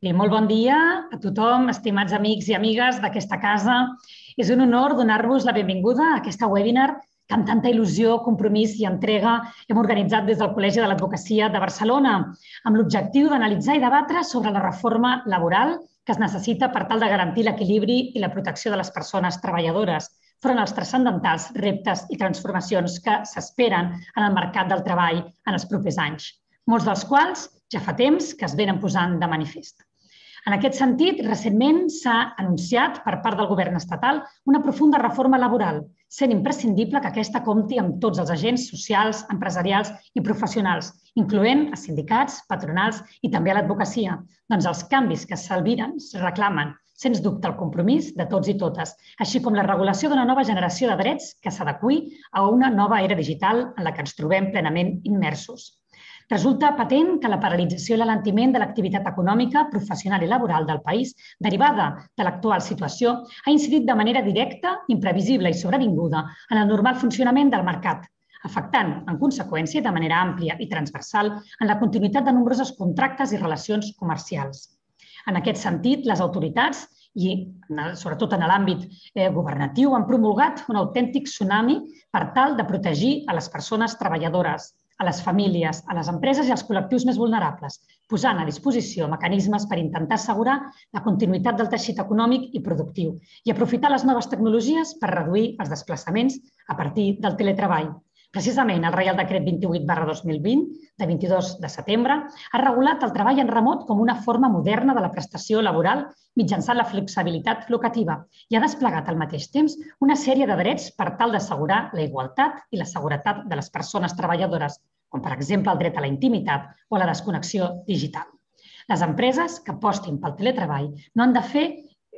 Molt bon dia a tothom, estimats amics i amigues d'aquesta casa. És un honor donar-vos la benvinguda a aquesta webinar que amb tanta il·lusió, compromís i entrega hem organitzat des del Col·legi de l'Advocacia de Barcelona amb l'objectiu d'analitzar i debatre sobre la reforma laboral que es necessita per tal de garantir l'equilibri i la protecció de les persones treballadores front als transcendentals reptes i transformacions que s'esperen en el mercat del treball en els propers anys, molts dels quals ja fa temps que es venen posant de manifest. En aquest sentit, recentment s'ha anunciat per part del govern estatal una profunda reforma laboral, sent imprescindible que aquesta compti amb tots els agents socials, empresarials i professionals, incloent els sindicats, patronals i també a l'advocacia. Doncs els canvis que s'albiren reclamen, sens dubte, el compromís de tots i totes, així com la regulació d'una nova generació de drets que s'adeqüi a una nova era digital en la que ens trobem plenament immersos. Resulta patent que la paralització i l'alentiment de l'activitat econòmica, professional i laboral del país, derivada de l'actual situació, ha incidit de manera directa, imprevisible i sobrevinguda en el normal funcionament del mercat, afectant, en conseqüència, de manera àmplia i transversal en la continuïtat de nombrosos contractes i relacions comercials. En aquest sentit, les autoritats, i sobretot en l'àmbit governatiu, han promulgat un autèntic tsunami per tal de protegir a les persones treballadores, a les famílies, a les empreses i als col·lectius més vulnerables, posant a disposició mecanismes per intentar assegurar la continuïtat del teixit econòmic i productiu i aprofitar les noves tecnologies per reduir els desplaçaments a partir del teletreball. Precisament, el Reial Decret 28/2020, de 22 de setembre, ha regulat el treball en remot com una forma moderna de la prestació laboral mitjançant la flexibilitat locativa i ha desplegat al mateix temps una sèrie de drets per tal d'assegurar la igualtat i la seguretat de les persones treballadores, com per exemple el dret a la intimitat o a la desconnexió digital. Les empreses que apostin pel teletreball no han de fer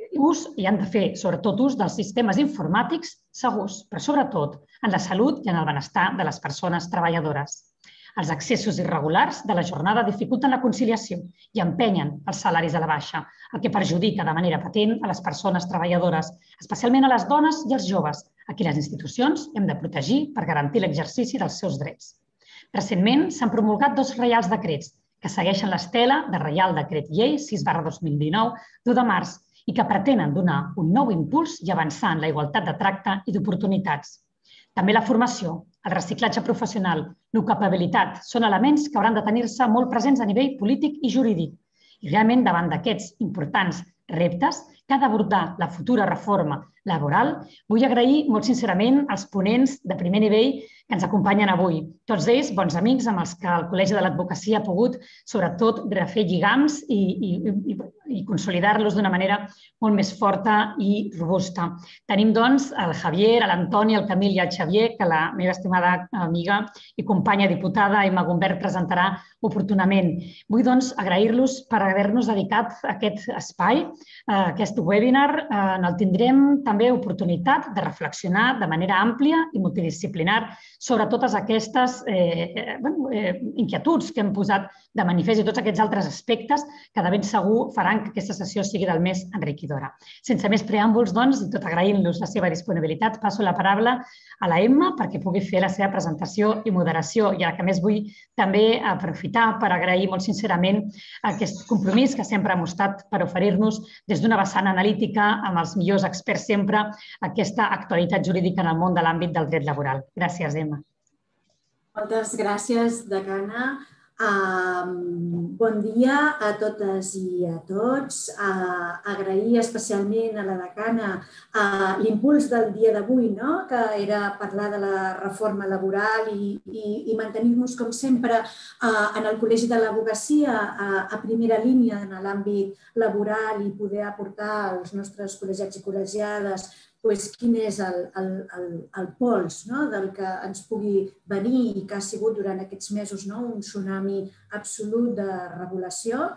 ús i han de fer, sobretot, ús dels sistemes informàtics segurs, però sobretot en la salut i en el benestar de les persones treballadores. Els accessos irregulars de la jornada dificulten la conciliació i empenyen els salaris a la baixa, el que perjudica de manera patent a les persones treballadores, especialment a les dones i els joves, a qui les institucions hem de protegir per garantir l'exercici dels seus drets. Recentment s'han promulgat 2 reials decrets que segueixen l'estela de Reial Decret Llei 6/2019, d'1 de març, i que pretenen donar un nou impuls i avançar en la igualtat de tracte i d'oportunitats. També la formació, el reciclatge professional, l'ocupabilitat són elements que hauran de tenir-se molt presents a nivell polític i jurídic. I realment, davant d'aquests importants reptes que ha d'abordar la futura reforma laboral, vull agrair molt sincerament als ponents de primer nivell que ens acompanyen avui. Tots ells, bons amics amb els que el Col·legi de l'Advocacia ha pogut, sobretot, refer lligams i consolidar-los d'una manera molt més forta i robusta. Tenim, doncs, el Javier, l'Antoni, el Camil i el Xavier, que la meva estimada amiga i companya diputada Emma Gumbert presentarà oportunament. Vull, doncs, agrair-los per haver-nos dedicat a aquest espai, a aquest webinar. En el tindrem també oportunitat de reflexionar de manera àmplia i multidisciplinar sobre totes aquestes inquietuds que hem posat de manifest i tots aquests altres aspectes que de ben segur faran que aquesta sessió sigui del més enriquidora. Sense més preàmbuls, doncs, i tot agraint-los la seva disponibilitat, passo la paraula a la Emma perquè pugui fer la seva presentació i moderació. I a la que més vull també aprofitar per agrair molt sincerament aquest compromís que sempre ha mostrat per oferir-nos des d'una vessant analítica amb els millors experts sempre aquesta actualitat jurídica en el món de l'àmbit del dret laboral. Gràcies, Emma. Moltes gràcies, decana. Bon dia a totes i a tots. Agrair especialment a la decana l'impuls del dia d'avui, que era parlar de la reforma laboral i mantenir-nos, com sempre, en el Col·legi de l'Advocacia a primera línia en l'àmbit laboral i poder aportar als nostres col·legiats i col·legiades quin és el pols del que ens pugui venir i que ha sigut durant aquests mesos un tsunami absolut de regulació.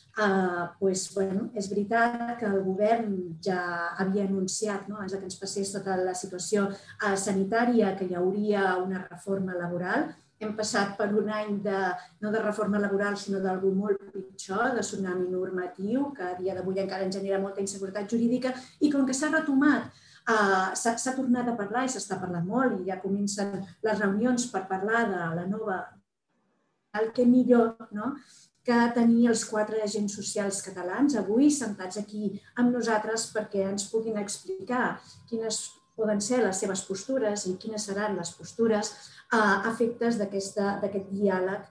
És veritat que el govern ja havia anunciat, abans que ens passés tota la situació sanitària, que hi hauria una reforma laboral. Hem passat per un any no de reforma laboral, sinó d'algú molt pitjor, de tsunami normatiu, que a dia d'avui encara ens genera molta inseguretat jurídica i com que s'ha retomat, s'ha tornat a parlar i s'està parlant molt i ja comencen les reunions per parlar de la nova, el que millor que tenir els 4 agents socials catalans avui sentats aquí amb nosaltres perquè ens puguin explicar quines poden ser les seves postures i quines seran les postures a efectes d'aquest diàleg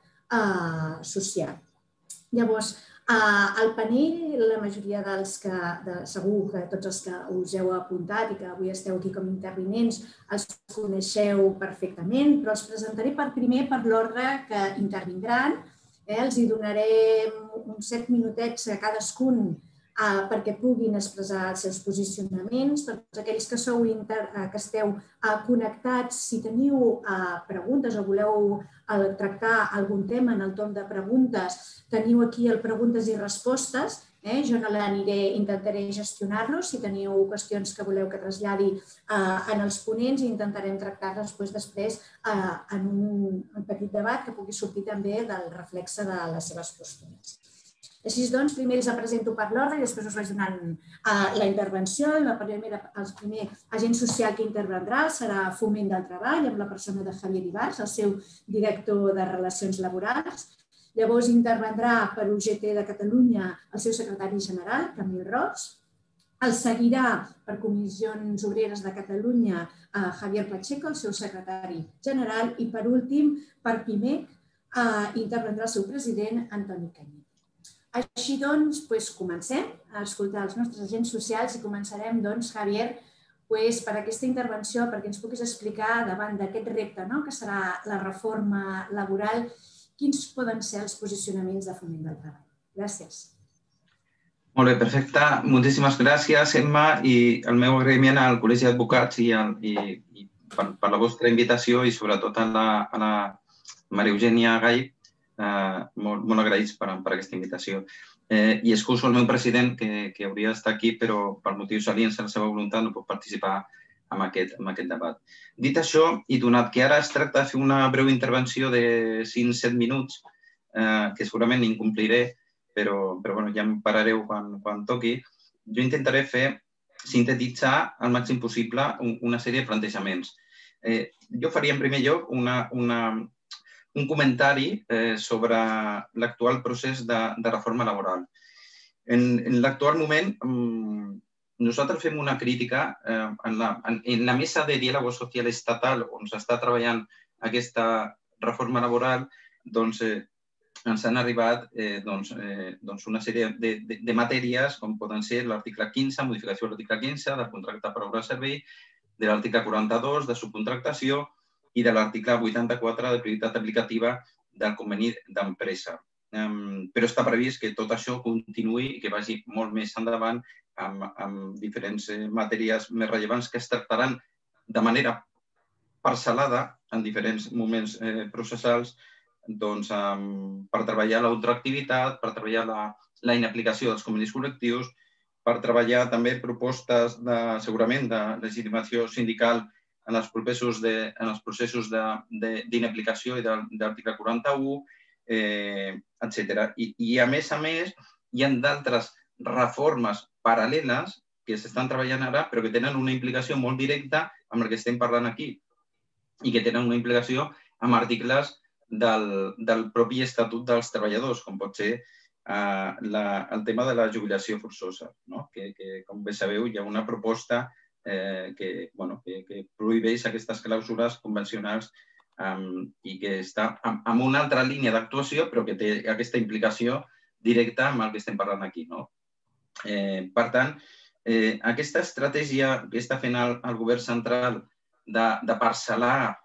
social. Llavors, al panell, la majoria dels que, segur que tots els que us heu apuntat i que avui esteu aquí com intervinents, els coneixeu perfectament, però els presentaré primer per l'ordre que intervindran. Els hi donarem uns 7 minutets a cadascun perquè puguin expressar els seus posicionaments. Tots aquells que esteu connectats, si teniu preguntes o voleu tractar algun tema en el torn de preguntes, teniu aquí el preguntes i respostes. Jo no intentaré gestionar-los. Si teniu qüestions que voleu que traslladi en els ponents, intentarem tractar-les després en un petit debat que pugui sortir també del reflexe de les seves postures. Així doncs, primer els presento per l'ordre i després us vaig donant la intervenció. El primer agent social que intervendrà serà Foment del Treball, amb la persona de Javier Ibars, el seu director de Relacions Laborals. Llavors intervendrà per UGT de Catalunya el seu secretari general, Camil Ros. El seguirà per Comissions Obreres de Catalunya Javier Pacheco, el seu secretari general. I per últim, per PIMEC, intervendrà el seu president, Antoni Cañete. Així doncs, comencem a escoltar els nostres agents socials i començarem, Javier, per aquesta intervenció, perquè ens puguis explicar davant d'aquest repte que serà la reforma laboral, quins poden ser els posicionaments de Foment del Treball. Gràcies. Molt bé, perfecte. Moltíssimes gràcies, Emma, i el meu agraïment al Col·legi d'Advocats i per la vostra invitació i sobretot a la Maria Eugènia Gall, molt agraïts per aquesta invitació. I excuso el meu president, que hauria d'estar aquí, però per motius aliens a la seva voluntat no pot participar en aquest debat. Dit això, i donat que ara es tracta de fer una breu intervenció de 5-7 minuts, que segurament incompliré, però ja em parareu quan toqui, jo intentaré sintetitzar al màxim possible una sèrie de plantejaments. Jo faria en primer lloc un comentari sobre l'actual procés de reforma laboral. En l'actual moment, nosaltres fem una crítica en la mesa de diàleg social estatal on s'està treballant aquesta reforma laboral, ens han arribat una sèrie de matèries com poden ser l'article 15, modificació de l'article 15 del contracte per obra de servei, de l'article 42 de subcontractació i de l'article 84 de prioritat aplicativa del conveni d'empresa. Però està previst que tot això continuï i que vagi molt més endavant amb diferents matèries més rellevants que es tractaran de manera parcel·lada en diferents moments processals per treballar l'ultraactivitat, per treballar la inaplicació dels convenis col·lectius, per treballar també propostes segurament de legitimació sindical en els processos d'inaplicació i d'article 41, etc. I a més, hi ha d'altres reformes paral·leles que s'estan treballant ara però que tenen una implicació molt directa amb el que estem parlant aquí i que tenen una implicació amb articles del propi Estatut dels Treballadors, com pot ser el tema de la jubilació forçosa, que, com bé sabeu, hi ha una proposta que prohibeix aquestes clàusules convencionals i que està en una altra línia d'actuació però que té aquesta implicació directa amb el que estem parlant aquí. Per tant, aquesta estratègia que està fent el govern central de parcel·lar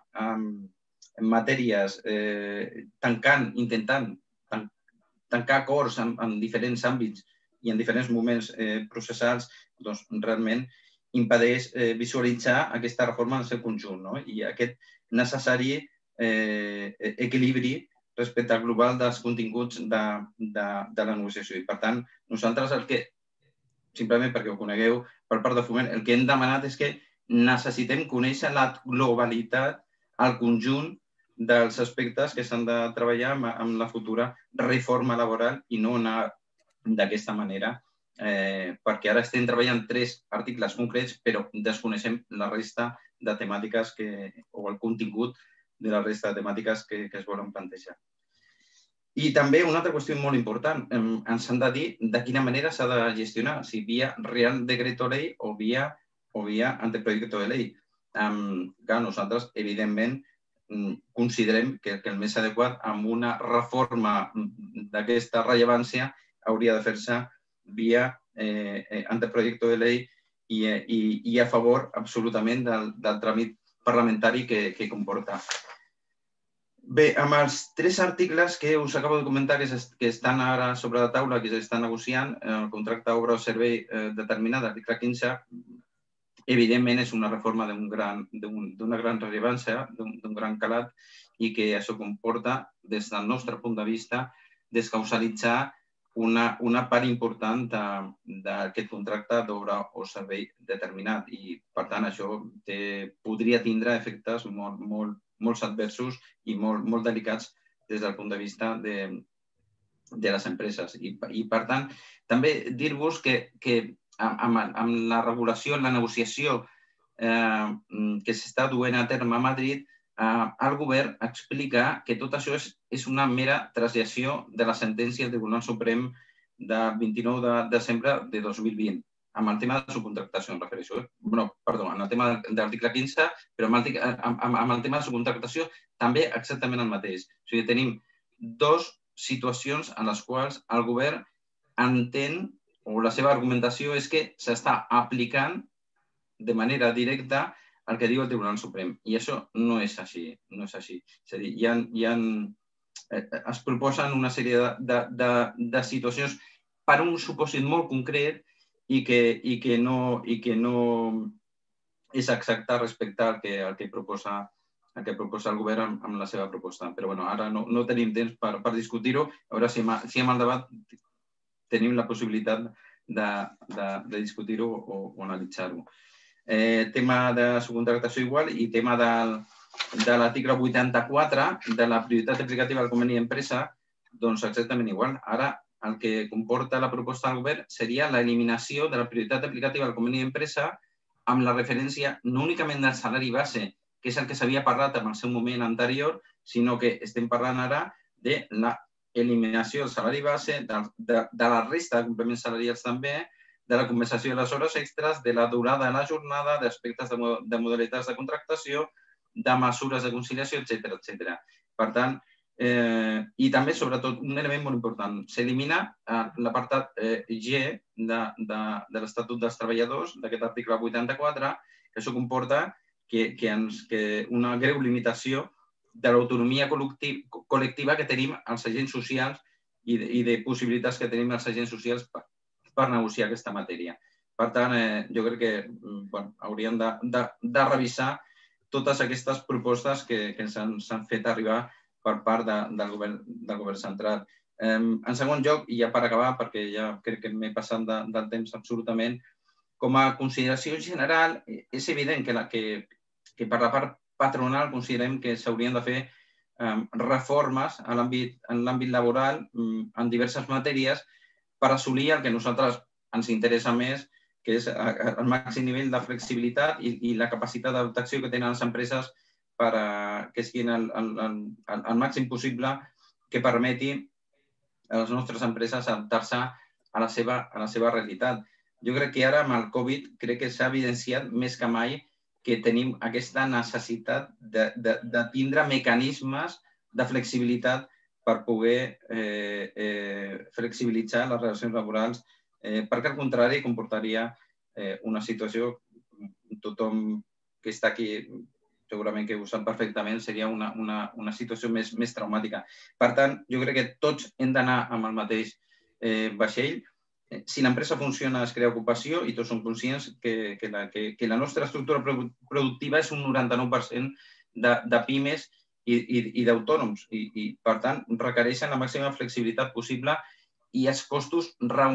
matèries, intentant tancar acords en diferents àmbits i en diferents moments processals, doncs realment impedeix visualitzar aquesta reforma en el seu conjunt i aquest necessari equilibri respecte al global dels continguts de la negociació. I, per tant, nosaltres simplement perquè ho conegueu per part de Foment, el que hem demanat és que necessitem conèixer la globalitat, el conjunt dels aspectes que s'han de treballar amb la futura reforma laboral i no anar d'aquesta manera, perquè ara estem treballant 3 articles concrets però desconeixem la resta de temàtiques o el contingut de la resta de temàtiques que es volen plantejar. I també una altra qüestió molt important, ens han de dir de quina manera s'ha de gestionar, si via Real Decreto Ley o via anteproyecto de ley. Nosaltres, evidentment, considerem que el més adequat amb una reforma d'aquesta rellevància hauria de fer-se via anteproyecto de ley i a favor absolutament del tràmit parlamentari que comporta. Bé, amb els 3 articles que us acabo de comentar que estan ara sobre la taula, que s'estan negociant, el contracte obra o servei determinat, l'article 15, evidentment és una reforma d'una gran rellevància, d'un gran calat, i que això comporta, des del nostre punt de vista, descausalitzar una part important d'aquest contracte d'obra o servei determinat. I, per tant, això podria tindre efectes molt adversos i molt delicats des del punt de vista de les empreses. I, per tant, també dir-vos que amb la regulació, la negociació que s'està duent a terme a Madrid, el govern explica que tot això és una mera traslació de la sentència del Tribunal Suprem del 29 de desembre de 2020, amb el tema de subcontractació, em refereixo. Perdó, amb el tema de l'article 15, però amb el tema de subcontractació també exactament el mateix. O sigui, tenim 2 situacions en les quals el govern entén, o la seva argumentació és que s'està aplicant de manera directa el que diu el Tribunal Suprem. I això no és així. És a dir, es proposen una sèrie de situacions per un supòsit molt concret i que no és exacte respecte al que proposa el govern amb la seva proposta. Però ara no tenim temps per discutir-ho. A veure si amb el debat tenim la possibilitat de discutir-ho o analitzar-ho. Tema de subcontractació igual i tema de l'article 84 de la prioritat aplicativa del conveni d'empresa, doncs exactament igual. Ara el que comporta la proposta del govern seria l'eliminació de la prioritat aplicativa del conveni d'empresa amb la referència no únicament del salari base, que és el que s'havia parlat en el seu moment anterior, sinó que estem parlant ara de l'eliminació del salari base, de la resta de complements salarials també, de la compensació de les hores extres, de la durada de la jornada, d'aspectes de modalitats de contractació, de mesures de conciliació, etc. Per tant, i també, sobretot, un element molt important, s'elimina l'apartat G de l'Estatut dels Treballadors, d'aquest article 84, que això comporta una greu limitació de l'autonomia col·lectiva que tenim els agents socials i de possibilitats que tenim els agents socials per negociar aquesta matèria. Per tant, jo crec que hauríem de revisar totes aquestes propostes que s'han fet arribar per part del govern central. En segon lloc, i ja per acabar, perquè ja crec que m'he passat del temps absolutament, com a consideració general, és evident que per la part patronal considerem que s'haurien de fer reformes en l'àmbit laboral en diverses matèries per assolir el que a nosaltres ens interessa més, que és el màxim nivell de flexibilitat i la capacitat d'adaptació que tenen les empreses que siguin el màxim possible que permeti a les nostres empreses adaptar-se a la seva realitat. Jo crec que ara amb el Covid crec que s'ha evidenciat més que mai que tenim aquesta necessitat de tindre mecanismes de flexibilitat per poder flexibilitzar les relacions laborals, perquè al contrari comportaria una situació, tothom que està aquí segurament que ho sap perfectament, seria una situació més traumàtica. Per tant, jo crec que tots hem d'anar amb el mateix vaixell. Si l'empresa funciona es crea ocupació i tots som conscients que la nostra estructura productiva és un 99% de pimes i d'autònoms i, per tant, requereixen la màxima flexibilitat possible i els costos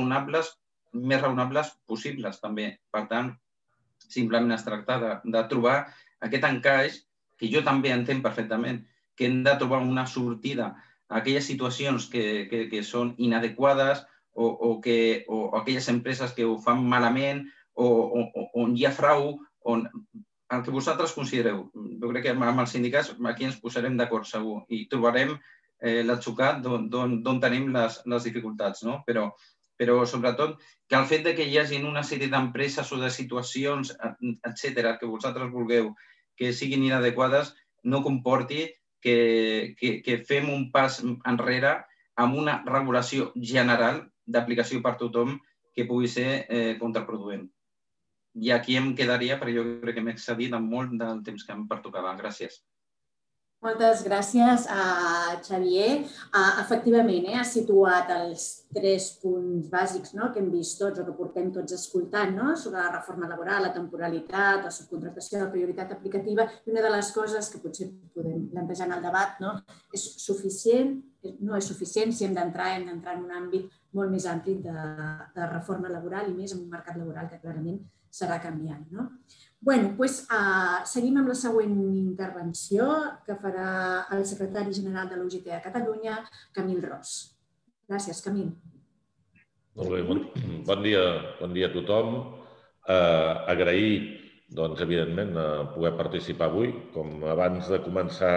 més raonables possibles també. Per tant, simplement es tracta de trobar aquest encaix que jo també entenc perfectament, que hem de trobar una sortida a aquelles situacions que són inadequades o aquelles empreses que ho fan malament o on hi ha frau, el que vosaltres considereu. Jo crec que amb els sindicats aquí ens posarem d'acord segur i trobarem l'atzucac d'on tenim les dificultats, no? Però sobretot que el fet que hi hagi una sèrie d'empreses o de situacions, etcètera, que vosaltres vulgueu que siguin inadequades, no comporti que fem un pas enrere amb una regulació general d'aplicació per tothom que pugui ser contraproduent. I aquí em quedaria, perquè jo crec que m'he excedit amb molt del temps que em pertocava. Gràcies. Moltes gràcies, Xavier. Efectivament, has situat els 3 punts bàsics que hem vist tots o que portem tots escoltant sobre la reforma laboral, la temporalitat, la subcontractació, la prioritat aplicativa. I una de les coses que potser podem plantejar en el debat és suficient, no és suficient si hem d'entrar en un àmbit molt més ampli de reforma laboral i més en un mercat laboral que clarament serà canviant. Bé, doncs seguim amb la següent intervenció que farà el secretari general de la UGT de Catalunya, Camil Ros. Gràcies, Camil. Molt bé, bon dia a tothom. Agrair, evidentment, poder participar avui. Com abans de començar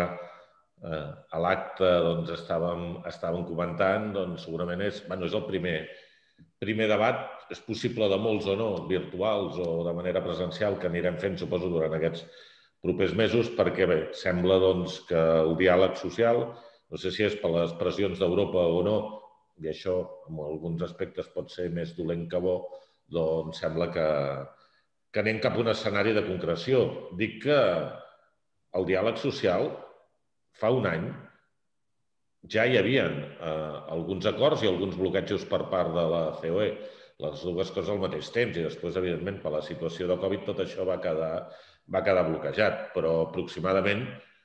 a l'acte estàvem comentant, segurament és el primer debat, és possible de molts o no, virtuals o de manera presencial, que anirem fent, suposo, durant aquests propers mesos, perquè bé, sembla que el diàleg social, no sé si és per les pressions d'Europa o no, i això en alguns aspectes pot ser més dolent que bo, doncs sembla que anem cap a un escenari de concreció. Dic que el diàleg social fa un any ja hi havia alguns acords i alguns bloquejos per part de la COE, les dues coses al mateix temps, i després, evidentment, per la situació de Covid, tot això va quedar bloquejat. Però aproximadament,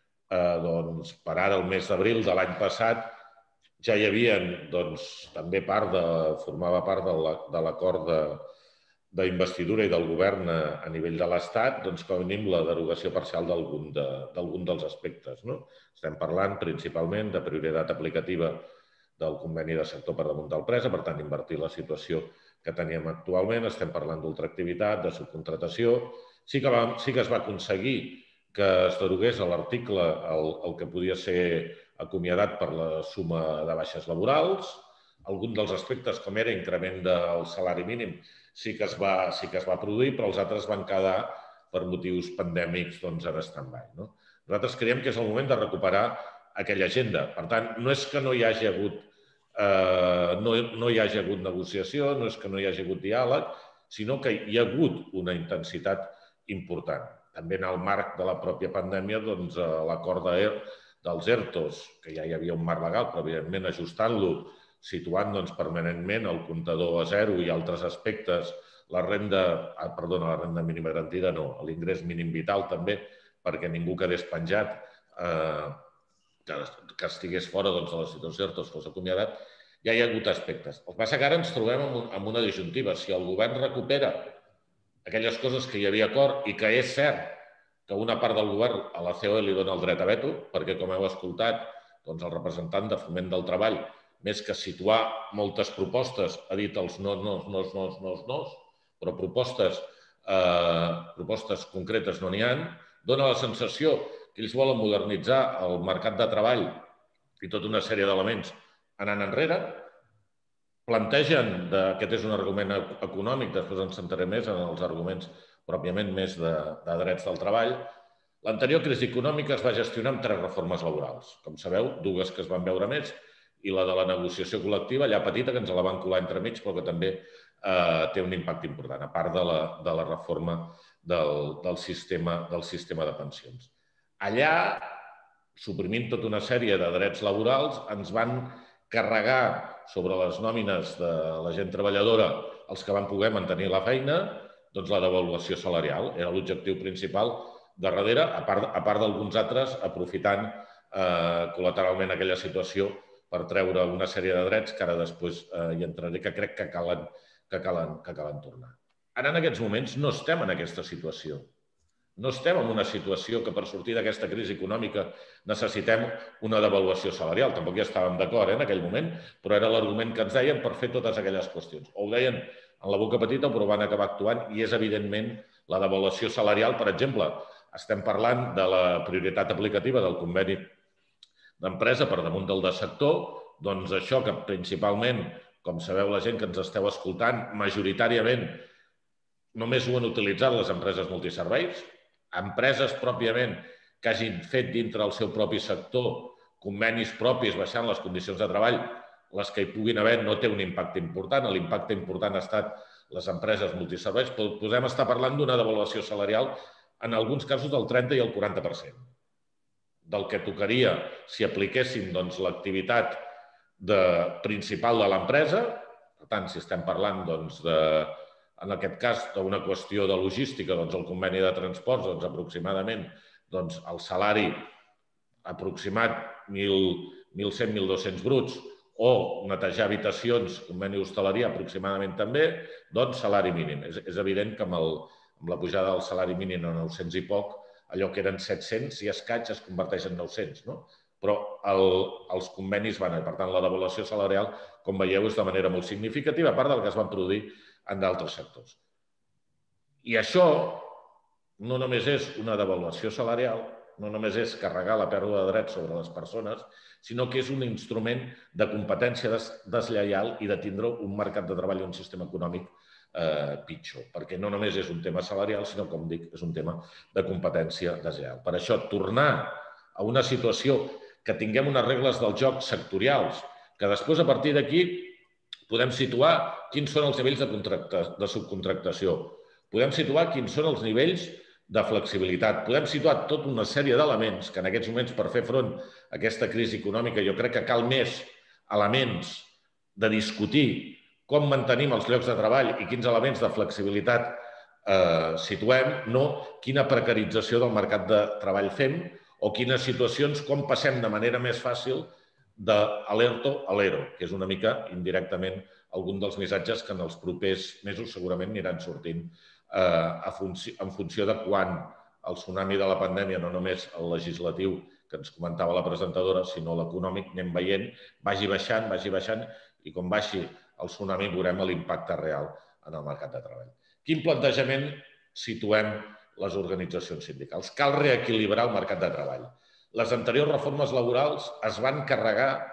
per ara, el mes d'abril de l'any passat, ja hi havia també formava part de l'acord d'investidura i del govern a nivell de l'Estat, com a mínim la derogació parcial d'algun dels aspectes. Estem parlant principalment de prioritat aplicativa del conveni de sector per damunt del presa, per tant, invertir la situació que teníem actualment. Estem parlant d'ultraactivitat, de subcontratació. Sí que es va aconseguir que es derogués a l'article el que podia ser acomiadat per la suma de baixes laborals. Algun dels aspectes, com era increment del salari mínim, sí que es va produir, però els altres van quedar per motius pandèmics en stand-by. Nosaltres creiem que és el moment de recuperar aquella agenda. Per tant, no és que no hi hagi hagut negociació, no és que no hi hagi hagut diàleg, sinó que hi ha hagut una intensitat important. També en el marc de la pròpia pandèmia, l'acord dels ERTOs, que ja hi havia un marc legal, però evidentment ajustant-lo, situant permanentment el comptador a zero i altres aspectes, la renda mínima garantida no, l'ingrés mínim vital també, perquè ningú quedés penjat, que estigués fora de la situació d'ERTOs fos acomiadat, ja hi ha hagut aspectes. El que passa que ara ens trobem en una disjuntiva. Si el govern recupera aquelles coses que hi havia acord i que és cert que una part del govern a la COE li dona el dret a veto, perquè, com heu escoltat, el representant de Foment del Treball, més que situar moltes propostes, ha dit els no, però propostes concretes no n'hi ha, dona la sensació que ells volen modernitzar el mercat de treball i tota una sèrie d'elements anant enrere, plantegen, aquest és un argument econòmic, després ens centraré més en els arguments pròpiament més de drets del treball. L'anterior crisi econòmica es va gestionar amb 3 reformes laborals. Com sabeu, 2 que es van veure més, i la de la negociació col·lectiva, allà petita, que ens la van colar entremig, però que també té un impacte important, a part de la reforma del sistema de pensions. Allà, suprimint tota una sèrie de drets laborals, ens van carregar sobre les nòmines de la gent treballadora, els que van poder mantenir la feina, la devaluació salarial. Era l'objectiu principal de darrere, a part d'alguns altres, aprofitant col·lateralment aquella situació per treure una sèrie de drets que ara després hi entraré, que crec que calen tornar. Ara, en aquests moments, no estem en aquesta situació. No estem en una situació que per sortir d'aquesta crisi econòmica necessitem una devaluació salarial. Tampoc hi estàvem d'acord en aquell moment, però era l'argument que ens deien per fer totes aquelles qüestions. O ho deien en la boca petita, però van acabar actuant, i és evidentment la devaluació salarial. Per exemple, estem parlant de la prioritat aplicativa del conveni d'empresa per damunt del de sector, doncs això que principalment, com sabeu la gent que ens esteu escoltant, majoritàriament només ho han utilitzat les empreses multiserveis, empreses pròpiament que hagin fet dintre el seu propi sector convenis propis baixant les condicions de treball, les que hi puguin haver no té un impacte important. L'impacte important ha estat les empreses multiserveis. Podem estar parlant d'una devaluació salarial en alguns casos del 30 i el 40% del que tocaria si apliquéssim l'activitat principal de l'empresa. Per tant, si estem parlant, en aquest cas, d'una qüestió de logística, el conveni de transports, aproximadament el salari aproximat 1.100-1.200 bruts, o netejar habitacions, conveni d'hostaleria, aproximadament també, salari mínim. És evident que amb la pujada del salari mínim a 900 i poc, allò que eren 700 i escaig es converteix en 900, no? Però els convenis van, per tant, la devaluació salarial, com veieu, és de manera molt significativa, a part del que es van produir en d'altres sectors. I això no només és una devaluació salarial, no només és carregar la pèrdua de drets sobre les persones, sinó que és un instrument de competència deslleial i de tindre un mercat de treball i un sistema econòmic pitjor, perquè no només és un tema salarial, sinó, com dic, és un tema de competència deslleial. Per això, tornar a una situació que tinguem unes regles del joc sectorials, que després, a partir d'aquí, podem situar quins són els nivells de subcontractació, podem situar quins són els nivells de flexibilitat, podem situar tota una sèrie d'elements que en aquests moments, per fer front a aquesta crisi econòmica, jo crec que cal més elements de discutir com mantenim els llocs de treball i quins elements de flexibilitat situem, no quina precarització del mercat de treball fem o quines situacions, com passem de manera més fàcil de l'ERTO a l'ERO, que és una mica indirectament algun dels missatges que en els propers mesos segurament aniran sortint en funció de quan el tsunami de la pandèmia, no només el legislatiu que ens comentava la presentadora, sinó l'econòmic, anem veient, vagi baixant, i quan baixi el tsunami veurem l'impacte real en el mercat de treball. Quin plantejament situem les organitzacions sindicals? Cal reequilibrar el mercat de treball. Les anteriors reformes laborals es van carregar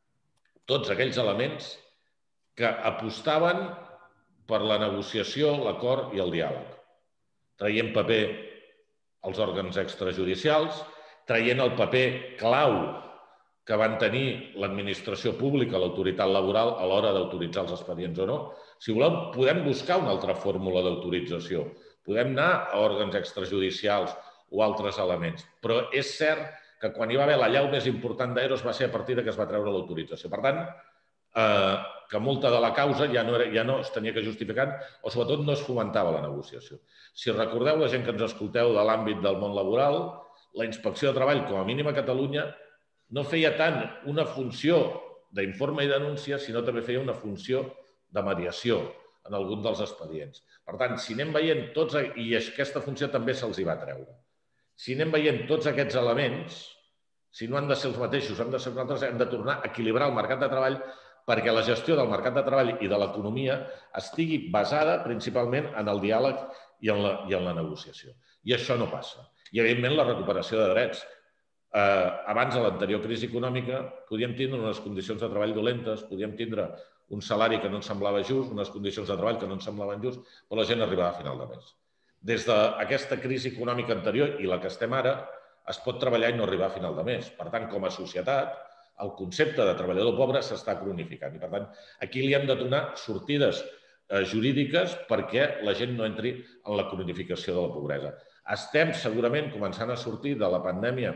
tots aquells elements que apostaven per la negociació, l'acord i el diàleg. Traient paper als òrgans extrajudicials, traient el paper clau que van tenir l'administració pública, l'autoritat laboral, a l'hora d'autoritzar els expedients o no. Si voleu, podem buscar una altra fórmula d'autorització. Podem anar a òrgans extrajudicials o altres elements. Però és cert que quan hi va haver la llau més important d'EROs va ser a partir que es va treure l'autorització. Per tant, que molta de la causa ja no es tenia que justificar o sobretot no es fomentava la negociació. Si recordeu, la gent que ens escolteu de l'àmbit del món laboral, la Inspecció de Treball, com a mínim a Catalunya, no feia tant una funció d'informe i denúncia, sinó també feia una funció de mediació en algun dels expedients. Per tant, si anem veient tots, i aquesta funció també se'ls hi va treure, si anem veient tots aquests elements, si no han de ser els mateixos, han de ser altres, hem de tornar a equilibrar el mercat de treball perquè la gestió del mercat de treball i de l'economia estigui basada principalment en el diàleg i en la negociació. I això no passa. I, evidentment, la recuperació de drets. Abans de l'anterior crisi econòmica podíem tindre unes condicions de treball dolentes, podíem tindre un salari que no ens semblava just, unes condicions de treball que no ens semblaven just, però la gent arribava a final de mes. Des d'aquesta crisi econòmica anterior i la que estem ara, es pot treballar i no arribar a final de mes. Per tant, com a societat, el concepte de treballador pobre s'està cronificant. I, per tant, aquí li hem de donar sortides jurídiques perquè la gent no entri en la cronificació de la pobresa. Estem segurament començant a sortir de la pandèmia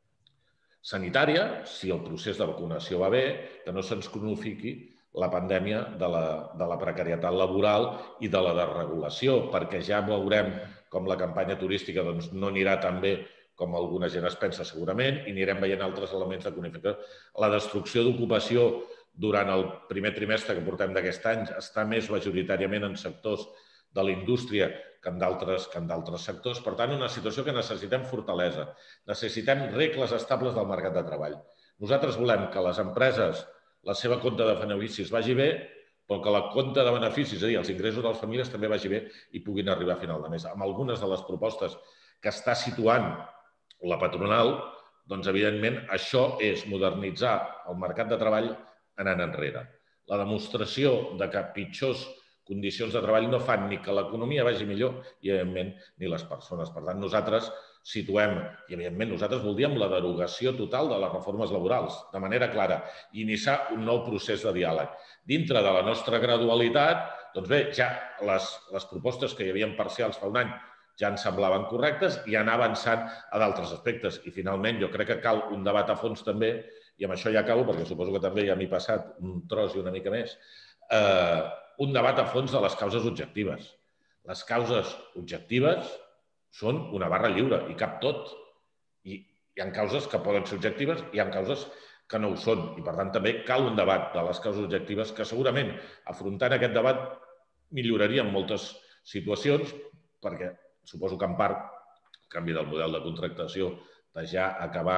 sanitària, si el procés de vacunació va bé, que no se'ns cronifiqui la pandèmia de la precarietat laboral i de la desregulació, perquè ja veurem com la campanya turística no anirà tan bé com alguna gent es pensa segurament, i anirem veient altres elements de cronificació. La destrucció d'ocupació durant el primer trimestre que portem d'aquest any està més majoritàriament en sectors de la indústria que en d'altres sectors. Per tant, una situació que necessitem fortalesa. Necessitem regles estables del mercat de treball. Nosaltres volem que les empreses, la seva compte de beneficis vagi bé, però que la compte de beneficis, és a dir, els ingressos de les famílies també vagi bé i puguin arribar a final de mes. Amb algunes de les propostes que està situant la patronal, doncs, evidentment, això és modernitzar el mercat de treball anant enrere. La demostració de que pitjors condicions de treball no fan ni que l'economia vagi millor i, evidentment, ni les persones. Per tant, nosaltres situem, i evidentment nosaltres voldríem la derogació total de les reformes laborals, de manera clara, i iniciar un nou procés de diàleg. Dintre de la nostra gradualitat, doncs bé, ja les propostes que hi havia parcials fa un any ja ens semblaven correctes i anar avançant a d'altres aspectes. I, finalment, jo crec que cal un debat a fons també, i amb això ja acabo, perquè suposo que també ja m'he passat un tros i una mica més, un debat a fons de les causes objectives. Les causes objectives són una barra lliure i cap tot. I hi ha causes que poden ser objectives i hi ha causes que no ho són. I, per tant, també cal un debat de les causes objectives que segurament, afrontant aquest debat, milloraríem moltes situacions, perquè suposo que en part el canvi del model de contractació de ja acabar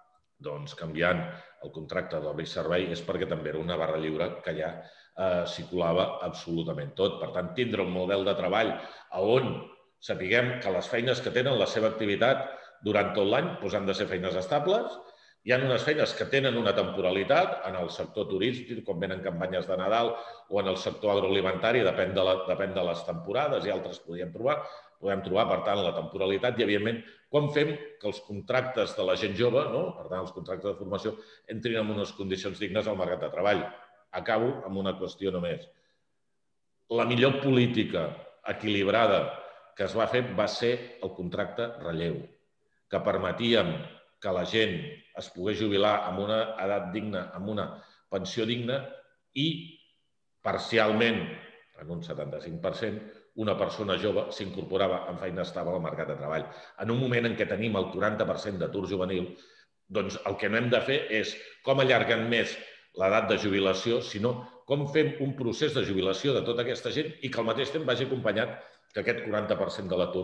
canviant el contracte del servei és perquè també era una barra lliure que ja s'hi colava absolutament tot. Per tant, tindre un model de treball on sapiguem que les feines que tenen la seva activitat durant tot l'any han de ser feines estables. Hi ha unes feines que tenen una temporalitat en el sector turístic, com venen campanyes de Nadal, o en el sector agroalimentari, depèn de les temporades, i altres podem trobar, per tant, la temporalitat i, evidentment, com fem que els contractes de la gent jove, per tant, els contractes de formació, entrin en unes condicions dignes al mercat de treball. Acabo amb una qüestió només. La millor política equilibrada que es va fer va ser el contracte relleu, que permetíem que la gent es pogués jubilar amb una edat digna, amb una pensió digna i, parcialment, en un 75%, una persona jove s'incorporava en feina estable al mercat de treball. En un moment en què tenim el 40% d'atur juvenil, doncs el que no hem de fer és com allarguem més l'edat de jubilació, sinó com fem un procés de jubilació de tota aquesta gent i que al mateix temps vagi acompanyat que aquest 40% de l'atur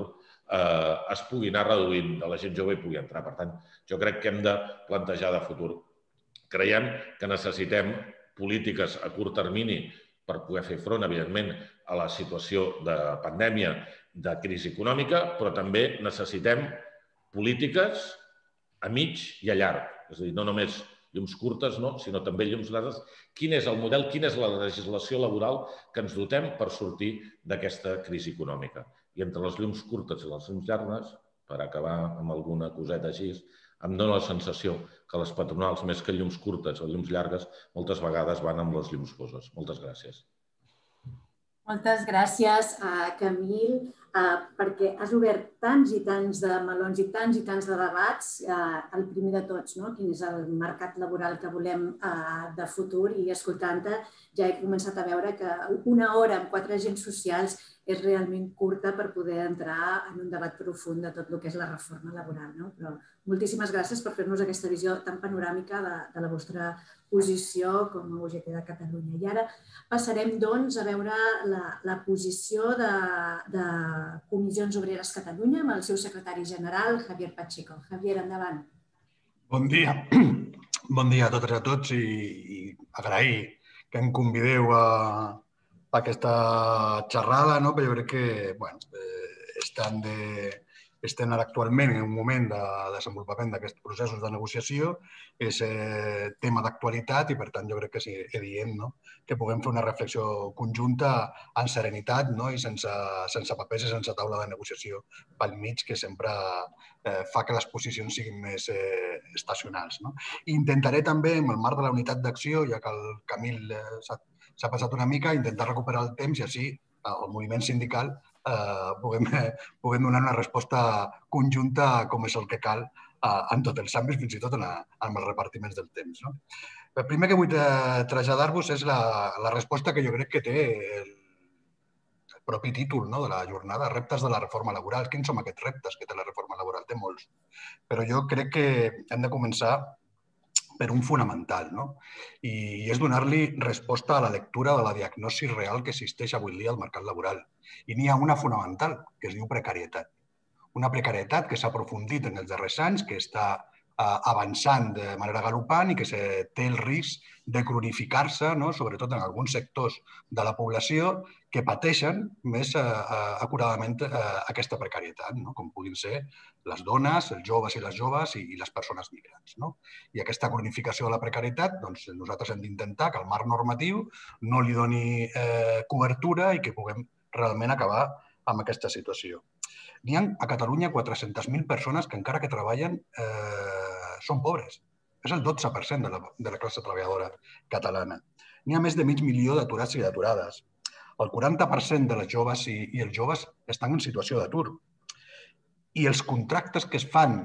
es pugui anar reduint, de la gent jove i pugui entrar. Per tant, jo crec que hem de plantejar de futur. Creiem que necessitem polítiques a curt termini per poder fer front, evidentment, a la situació de pandèmia, de crisi econòmica, però també necessitem polítiques a mig i a llarg. És a dir, no només llums curtes, sinó també llums llargues. Quin és el model, quina és la legislació laboral que ens dotem per sortir d'aquesta crisi econòmica? I entre les llums curtes i les llums llargues, per acabar amb alguna coseta així, em dóna la sensació que les patronals, més que llums curtes o llums llargues, moltes vegades van amb les llums foses. Moltes gràcies. Moltes gràcies, Camil, perquè has obert tants i tants de melons i tants de debats. El primer de tots, quin és el mercat laboral que volem de futur, i escoltant-te ja he començat a veure que una hora amb 4 agents socials és realment curta per poder entrar en un debat profund de tot el que és la reforma laboral. Però moltíssimes gràcies per fer-nos aquesta visió tan panoràmica de la vostra posició com a UGT de Catalunya. I ara passarem, doncs, a veure la posició de Comissions Obreres Catalunya amb el seu secretari general, Javier Pacheco. Javier, endavant. Bon dia. Bon dia a totes i a tots i agrair que em convideu a aquesta xerrada, però jo crec que estem ara actualment en un moment de desenvolupament d'aquests processos de negociació, és tema d'actualitat i, per tant, jo crec que és adient que puguem fer una reflexió conjunta amb serenitat i sense papers i sense taula de negociació pel mig, que sempre fa que les posicions siguin més estacionals. Intentaré també, en el marc de la unitat d'acció, ja que el Camil s'ha passat una mica, intentar recuperar el temps i així el moviment sindical puguem donar una resposta conjunta com és el que cal en tots els àmbits, fins i tot en els repartiments del temps. El primer que vull traslladar-vos és la resposta que jo crec que té el propi títol de la jornada, reptes de la reforma laboral. Quins són aquests reptes que té la reforma laboral? Té molts. Però jo crec que hem de començar per un fonamental, i és donar-li resposta a la lectura de la diagnosi real que existeix avui dia al mercat laboral. I n'hi ha una fonamental, que es diu precarietat. Una precarietat que s'ha aprofundit en els darrers anys, que està avançant de manera galopant i que té el risc de cronificar-se, sobretot en alguns sectors de la població que pateixen més acuradament aquesta precarietat, com puguin ser les dones, els joves i les joves i les persones migrants. I aquesta cronificació de la precarietat, nosaltres hem d'intentar que el marc normatiu no li doni cobertura i que puguem realment acabar amb aquesta situació. N'hi ha a Catalunya 400.000 persones que encara que treballen són pobres. És el 12% de la classe treballadora catalana. N'hi ha més de mig milió d'aturats i d'aturades. El 40% de les joves i els joves estan en situació d'atur. I els contractes que es fan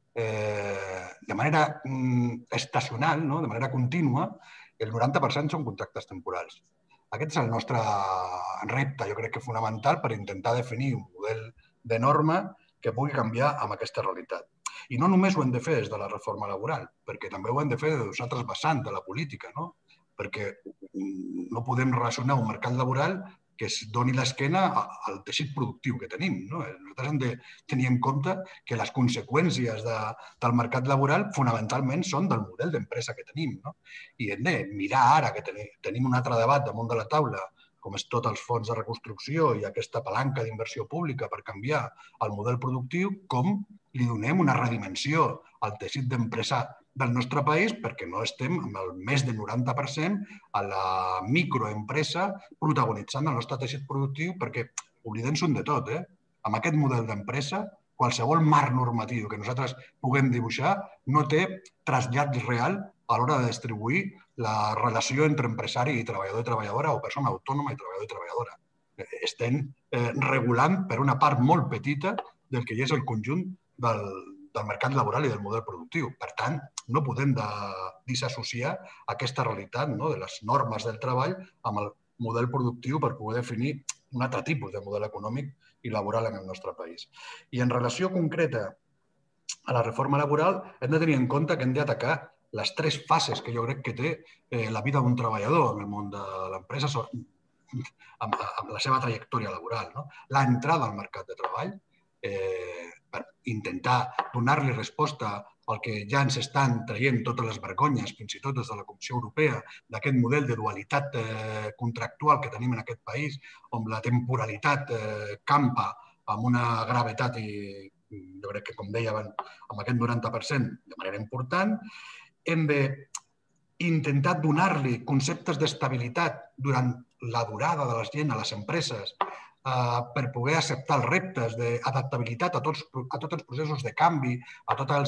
de manera estacional, de manera contínua, el 90% són contractes temporals. Aquest és el nostre repte, jo crec que fonamental, per intentar definir un model de norma que pugui canviar amb aquesta realitat. I no només ho hem de fer des de la reforma laboral, perquè també ho hem de fer des d'altres vessants de la política, perquè no podem relacionar un mercat laboral que es doni l'esquena al teixit productiu que tenim. Nosaltres hem de tenir en compte que les conseqüències del mercat laboral fonamentalment són del model d'empresa que tenim. I hem de mirar ara que tenim un altre debat damunt de la taula, com és tots els fons de reconstrucció i aquesta palanca d'inversió pública per canviar el model productiu, com li donem una redimensió al teixit d'empresa del nostre país perquè no estem amb el més del 90% a la microempresa protagonitzant el nostre teixit productiu perquè oblidem-se'n de tot. Amb aquest model d'empresa, qualsevol marc normatiu que nosaltres puguem dibuixar no té trasllat real a l'hora de distribuir la relació entre empresari i treballador i treballadora o persona autònoma i treballador i treballadora. Estem regulant per una part molt petita del que és el conjunt del mercat laboral i del model productiu. Per tant, no podem disassociar aquesta realitat de les normes del treball amb el model productiu per poder definir un altre tipus de model econòmic i laboral en el nostre país. I en relació concreta a la reforma laboral, hem de tenir en compte que hem d'atacar les 3 fases que jo crec que té la vida d'un treballador en el món de l'empresa amb la seva trajectòria laboral. L'entrada al mercat de treball, per intentar donar-li resposta al que ja ens estan traient totes les vergonyes, fins i tot des de la Comissió Europea, d'aquest model de dualitat contractual que tenim en aquest país, on la temporalitat campa amb una gravetat i jo crec que, com deia abans, amb aquest 90% de manera important. Hem d'intentar donar-li conceptes d'estabilitat durant la durada de la gent a les empreses per poder acceptar els reptes d'adaptabilitat a tots els processos de canvi, a tota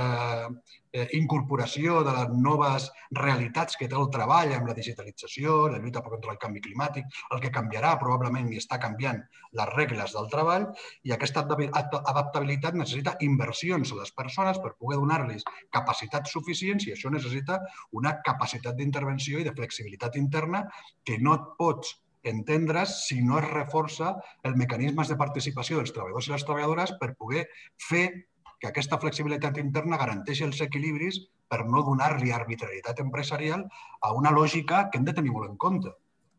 la incorporació de les noves realitats que té el treball amb la digitalització, la lluita contra el canvi climàtic, el que canviarà probablement i està canviant les regles del treball, i aquesta adaptabilitat necessita inversions a les persones per poder donar-los capacitats suficients, i això necessita una capacitat d'intervenció i de flexibilitat interna que no et pots entendre's si no es reforça els mecanismes de participació dels treballadors i les treballadores per poder fer que aquesta flexibilitat interna garanteixi els equilibris per no donar-li arbitrarietat empresarial a una lògica que hem de tenir molt en compte.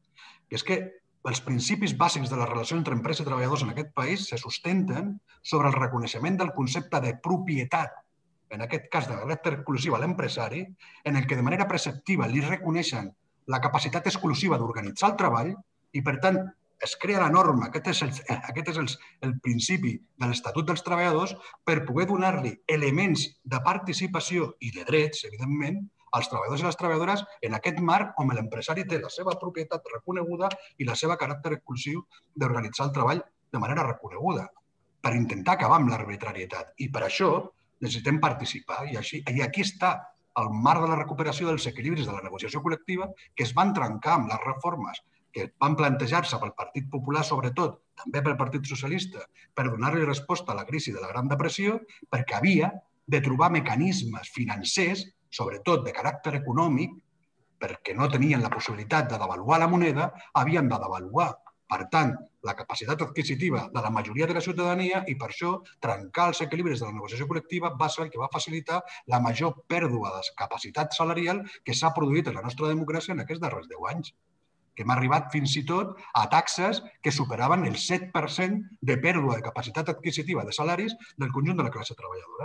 I és que els principis bàsics de la relació entre empresa i treballadors en aquest país se sustenten sobre el reconeixement del concepte de propietat, en aquest cas de caràcter exclusiu a l'empresari, en el que de manera preceptiva li reconeixen la capacitat exclusiva d'organitzar el treball i, per tant, es crea la norma, aquest és el principi de l'Estatut dels Treballadors, per poder donar-li elements de participació i de drets, evidentment, als treballadors i les treballadores en aquest marc on l'empresari té la seva propietat reconeguda i la seva caràcter exclusiu d'organitzar el treball de manera reconeguda, per intentar acabar amb l'arbitrarietat. I per això necessitem participar. I aquí està el marc de la recuperació dels equilibris de la negociació col·lectiva que es van trencar amb les reformes que van plantejar-se pel Partit Popular, sobretot, també pel Partit Socialista, per donar-li resposta a la crisi de la Gran Depressió, perquè havia de trobar mecanismes financers, sobretot de caràcter econòmic, perquè no tenien la possibilitat de devaluar la moneda, havien de devaluar, per tant, la capacitat adquisitiva de la majoria de la ciutadania, i per això trencar els equilibris de la negociació col·lectiva va ser el que va facilitar la major pèrdua de capacitat salarial que s'ha produït en la nostra democràcia en aquests darrers 10 anys. Que hem arribat fins i tot a taxes que superaven el 7% de pèrdua de capacitat adquisitiva de salaris del conjunt de la classe treballadora.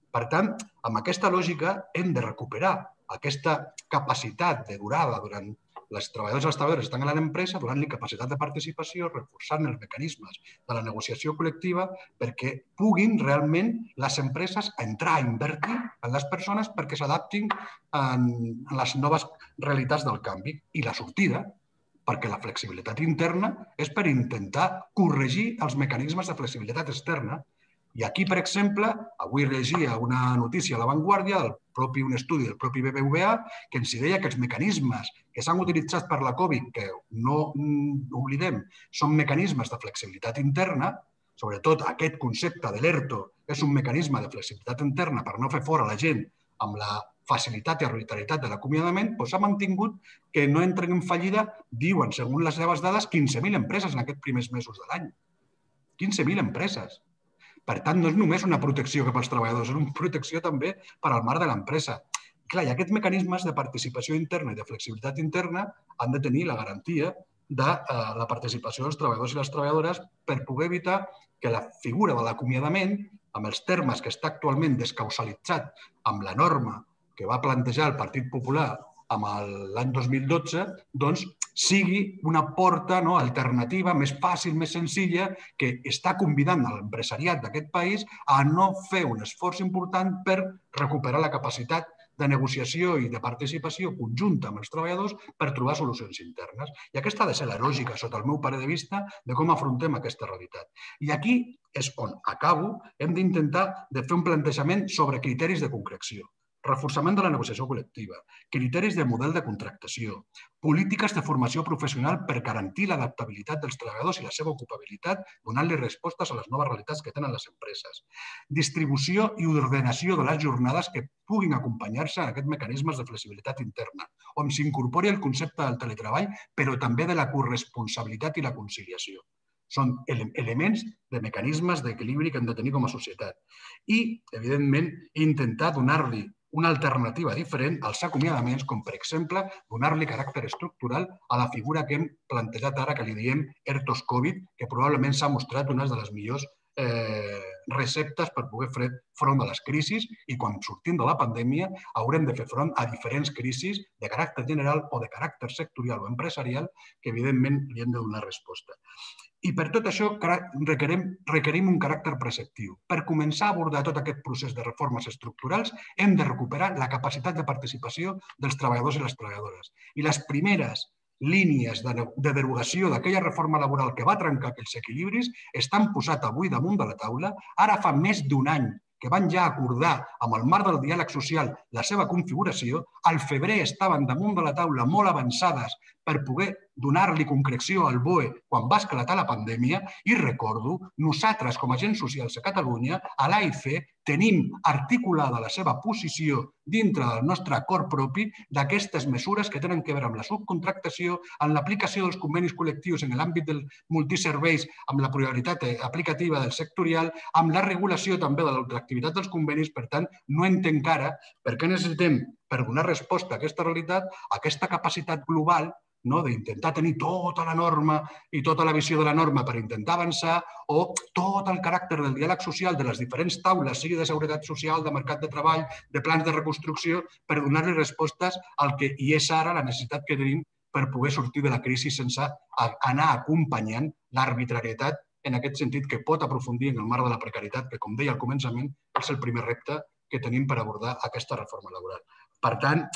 Per tant, amb aquesta lògica hem de recuperar aquesta capacitat de durada durant els treballadors i les treballadores estan a l'empresa, donant-li capacitat de participació, reforçant els mecanismes de la negociació col·lectiva perquè puguin realment les empreses entrar a invertir en les persones perquè s'adaptin a les noves realitats del canvi. I la sortida, perquè la flexibilitat interna és per intentar corregir els mecanismes de flexibilitat externa. I aquí, per exemple, avui llegia una notícia a La Vanguardia, un estudi del propi BBVA, que ens deia que els mecanismes que s'han utilitzat per la Covid, que no oblidem, són mecanismes de flexibilitat interna, sobretot aquest concepte de l'ERTO és un mecanisme de flexibilitat interna per no fer fora la gent amb la facilitat i arbitrarietat de l'acomiadament, s'ha mantingut que no entren en fallida, diuen, segons les seves dades, 15.000 empreses en aquests primers mesos de l'any. 15.000 empreses. Per tant, no és només una protecció cap als treballadors, és una protecció també per al marc de l'empresa. Clar, i aquests mecanismes de participació interna i de flexibilitat interna han de tenir la garantia de la participació dels treballadors i les treballadores per poder evitar que la figura de l'acomiadament, amb els termes que està actualment descausalitzat amb la norma que va plantejar el Partit Popular l'any 2012, doncs sigui una porta alternativa més fàcil, més senzilla, que està convidant l'empresariat d'aquest país a no fer un esforç important per recuperar la capacitat de negociació i de participació conjunta amb els treballadors per trobar solucions internes. I aquesta ha de ser la lògica, sota el meu punt de vista, de com afrontem aquesta realitat. I aquí és on acabo, hem d'intentar fer un plantejament sobre criteris de concreció. Reforçament de la negociació col·lectiva, criteris de model de contractació, polítiques de formació professional per garantir l'adaptabilitat dels treballadors i la seva ocupabilitat, donant-li respostes a les noves realitats que tenen les empreses, distribució i ordenació de les jornades que puguin acompanyar-se en aquests mecanismes de flexibilitat interna, on s'incorpori el concepte del teletreball, però també de la corresponsabilitat i la conciliació. Són elements de mecanismes d'equilibri que hem de tenir com a societat. I, evidentment, intentar donar-li una alternativa diferent als acomiadaments, com per exemple donar-li caràcter estructural a la figura que hem plantejat ara, que li diem ERTOs Covid, que probablement s'ha mostrat una de les millors receptes per poder fer front a les crisis i quan sortim de la pandèmia haurem de fer front a diferents crisis de caràcter general o de caràcter sectorial o empresarial que evidentment li hem de donar resposta. I per tot això requerim un caràcter preceptiu. Per començar a abordar tot aquest procés de reformes estructurals hem de recuperar la capacitat de participació dels treballadors i les treballadores. I les primeres línies de derogació d'aquella reforma laboral que va trencar aquells equilibris estan posats avui damunt de la taula. Ara fa més d'un any que van ja acordar amb el marc del diàleg social la seva configuració. Al febrer estaven damunt de la taula molt avançades per poder donar-li concreció al BOE quan va esclatar la pandèmia i recordo, nosaltres com a agents socials a Catalunya, a l'AIC, tenim articulada la seva posició dintre del nostre acord propi d'aquestes mesures que tenen a veure amb la subcontractació, amb l'aplicació dels convenis col·lectius en l'àmbit dels multiserveis, amb la prioritat aplicativa del sectorial, amb la regulació també de l'activitat dels convenis. Per tant, no entenc ara per què necessitem, per donar resposta a aquesta realitat, aquesta capacitat global d'intentar tenir tota la norma i tota la visió de la norma per intentar avançar o tot el caràcter del diàleg social de les diferents taules, sigui de seguretat social, de mercat de treball, de plans de reconstrucció, per donar-li respostes al que hi és ara la necessitat que tenim per poder sortir de la crisi sense anar acompanyant l'arbitrarietat en aquest sentit que pot aprofundir en el marc de la precarietat, que, com deia al començament, és el primer repte que tenim per abordar aquesta reforma laboral. Per tant,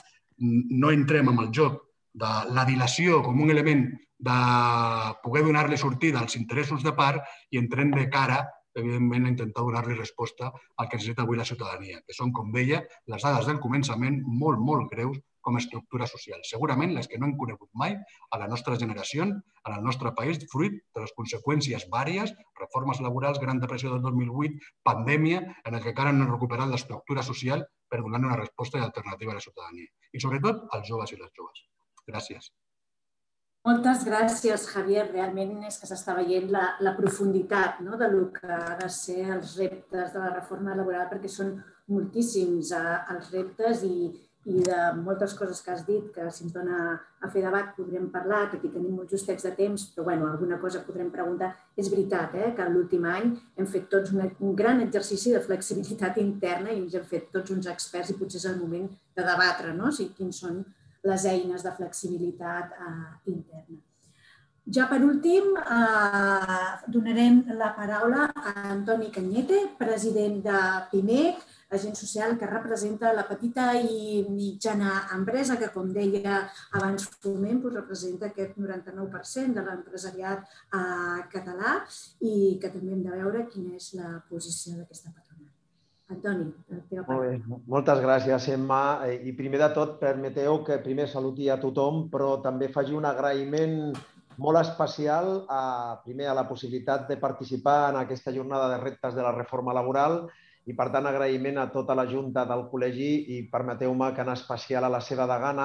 no entrem en el joc de la dilació com un element de poder donar-li sortida als interessos de part i entrem de cara, evidentment, a intentar donar-li resposta al que necessita avui la ciutadania, que són, com deia, les dades del començament molt, molt greus com a estructura social. Segurament les que no hem conegut mai a la nostra generació, en el nostre país, fruit de les conseqüències vàries, reformes laborals, Gran Depressió del 2008, pandèmia, en el que encara no hem recuperat l'estructura social per donar una resposta i alternativa a la ciutadania. I, sobretot, als joves i les joves. Gràcies. Moltes gràcies, Javier. Realment és que s'està veient la profunditat del que han de ser els reptes de la reforma laboral, perquè són moltíssims els reptes i i de moltes coses que has dit, que si ens dona a fer debat podrem parlar, que aquí tenim molt justets de temps, però bueno, alguna cosa podrem preguntar. És veritat que l'últim any hem fet tots un gran exercici de flexibilitat interna i ens hem fet tots uns experts i potser és el moment de debatre quins són les eines de flexibilitat interna. Ja per últim, donarem la paraula a Antoni Cañete, president de PIMEC, agent social que representa la petita i mitjana empresa que, com deia abans Foment, representa aquest 99% de l'empresariat català i que també hem de veure quina és la posició d'aquesta patronal. Antoni, la teva paraula. Moltes gràcies, Emma. I primer de tot, permeteu que primer saluti a tothom, però també faci un agraïment molt especial primer a la possibilitat de participar en aquesta jornada de reptes de la reforma laboral i, per tant, agraïment a tota la Junta del Col·legi i permeteu-me que en especial a la seva degana,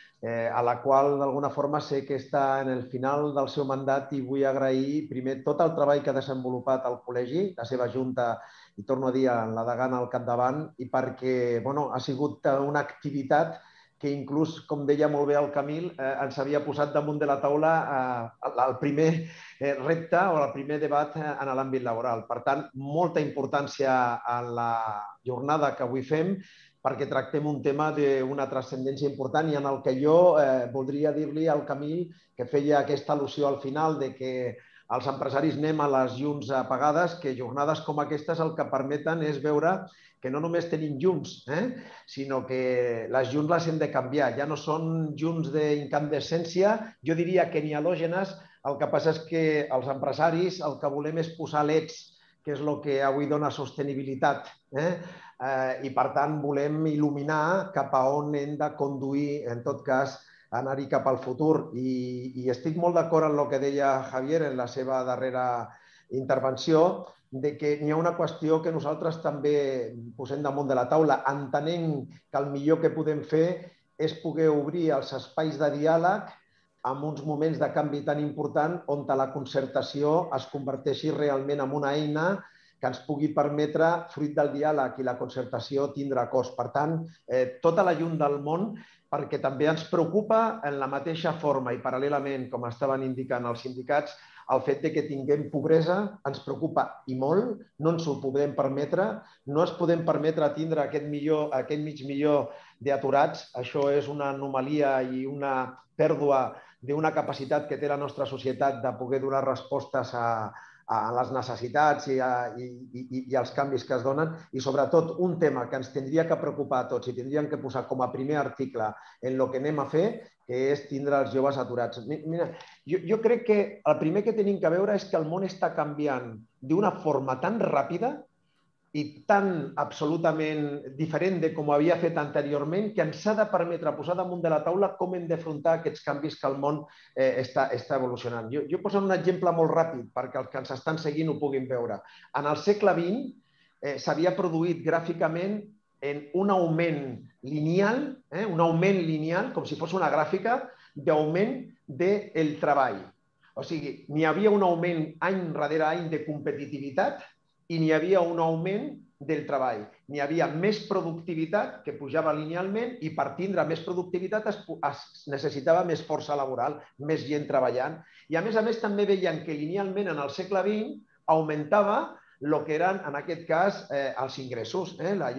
a la qual d'alguna forma sé que està en el final del seu mandat i vull agrair primer tot el treball que ha desenvolupat el Col·legi, la seva Junta, i torno a dir, la degana al capdavant, i perquè ha sigut una activitat que inclús, com deia molt bé el Camil, ens havia posat damunt de la taula el primer repte o el primer debat en l'àmbit laboral. Per tant, molta importància en la jornada que avui fem perquè tractem un tema d'una transcendència important i en el que jo voldria dir-li al Camil que feia aquesta al·lusió al final de que els empresaris anem a les llums apagades, que jornades com aquestes el que permeten és veure que no només tenim llums, sinó que les llums les hem de canviar. Ja no són llums d'incandescència, jo diria que ni halògenes. El que passa és que els empresaris el que volem és posar LEDs, que és el que avui dona sostenibilitat. I, per tant, volem il·luminar cap a on hem de conduir, en tot cas, anar-hi cap al futur. I estic molt d'acord amb el que deia Javier en la seva darrera intervenció, de que n'hi ha una qüestió que nosaltres també posem damunt de la taula, entenent que el millor que podem fer és poder obrir els espais de diàleg en uns moments de canvi tan important on la concertació es converteixi realment en una eina que ens pugui permetre, fruit del diàleg i la concertació, tindre cost. Per tant, tota la llum del món, perquè també ens preocupa en la mateixa forma i paral·lelament, com estaven indicant els sindicats, el fet que tinguem pobresa ens preocupa i molt, no ens ho podem permetre, no ens podem permetre tindre aquest mig milió d'aturats. Això és una anomalia i una pèrdua d'una capacitat que té la nostra societat de poder donar respostes a les necessitats i als canvis que es donen. I, sobretot, un tema que ens tindria que preocupar a tots i tindríem que posar com a primer article en el que anem a fer, que és tindre els joves aturats. Mira, jo crec que el primer que tenim que veure és que el món està canviant d'una forma tan ràpida i tan absolutament diferent de com havia fet anteriorment que ens ha de permetre posar damunt de la taula com hem d'afrontar aquests canvis que el món està evolucionant. Jo poso un exemple molt ràpid perquè els que ens estan seguint ho puguin veure. En el segle XX s'havia produït gràficament en un augment lineal, com si fos una gràfica, d'augment del treball. O sigui, n'hi havia un augment any rere any de competitivitat i n'hi havia un augment del treball. N'hi havia més productivitat, que pujava linealment, i per tindre més productivitat es necessitava més força laboral, més gent treballant. I, a més, també veien que linealment en el segle XX augmentava el que eren, en aquest cas, els ingressos,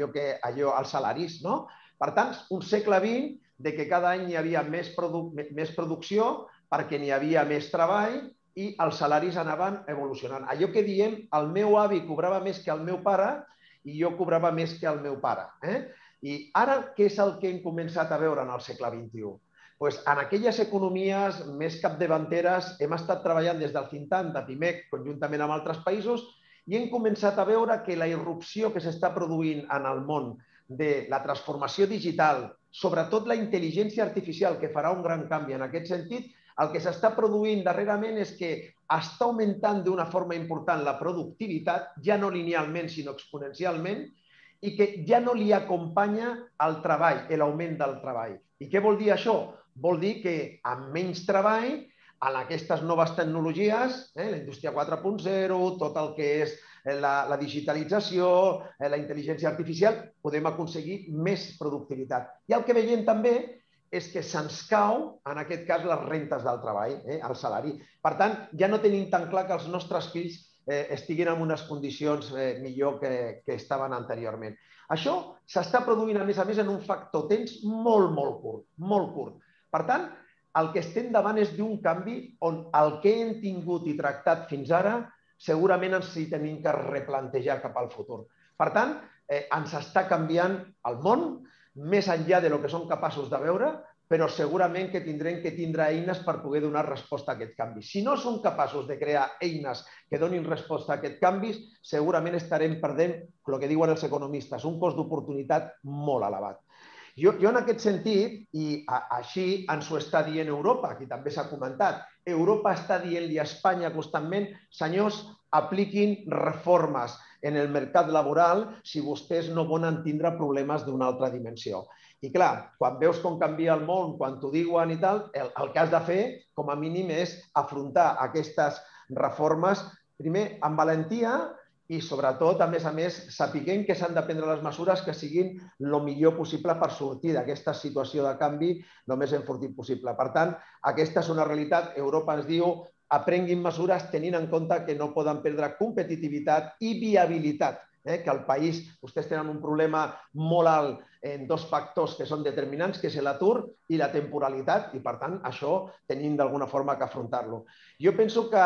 els salaris. Per tant, un segle XX de que cada any hi havia més producció perquè n'hi havia més treball i els salaris anaven evolucionant. Allò que diem, el meu avi cobrava més que el meu pare i jo cobrava més que el meu pare. I ara, què és el que hem començat a veure en el segle XXI? En aquelles economies més capdavanteres hem estat treballant des del think tank de PIMEC, conjuntament amb altres països, i hem començat a veure que la irrupció que s'està produint en el món de la transformació digital, sobretot la intel·ligència artificial, que farà un gran canvi en aquest sentit, el que s'està produint darrerament és que està augmentant d'una forma important la productivitat, ja no linealment, sinó exponencialment, i que ja no li acompanya el treball, l'augment del treball. I què vol dir això? Vol dir que amb menys treball, en aquestes noves tecnologies, la indústria 4.0, tot el que és la digitalització, la intel·ligència artificial, podem aconseguir més productivitat. I el que veiem també és que se'ns cau, en aquest cas, les rentes del treball, el salari. Per tant, ja no tenim tan clar que els nostres fills estiguin en unes condicions millor que estaven anteriorment. Això s'està produint, a més, en un factor temps molt, molt curt, molt curt. Per tant, el que estem davant és d'un canvi on el que hem tingut i tractat fins ara segurament ens hi tenim que replantejar cap al futur. Per tant, ens està canviant el món, més enllà del que som capaços de veure, però segurament que tindrem que tindre eines per poder donar resposta a aquest canvi. Si no som capaços de crear eines que donin resposta a aquest canvi, segurament estarem perdent, el que diuen els economistes, un cost d'oportunitat molt elevat. Jo en aquest sentit, i així ens ho està dient Europa, aquí també s'ha comentat, Europa està dient-li a Espanya constantment, senyors, apliquin reformes en el mercat laboral si vostès no volen tindre problemes d'una altra dimensió. I clar, quan veus com canvia el món, quan t'ho diuen i tal, el que has de fer, com a mínim, és afrontar aquestes reformes, primer, amb valentia i, sobretot, a més, sapiguem que s'han de prendre les mesures que siguin el millor possible per sortir d'aquesta situació de canvi el més enfortit possible. Per tant, aquesta és una realitat. Europa ens diu aprenguin mesures tenint en compte que no poden perdre competitivitat i viabilitat, que el país, vostès tenen un problema molt alt en dos factors que són determinants, que és l'atur i la temporalitat, i per tant això tenim d'alguna forma que afrontar-lo. Jo penso que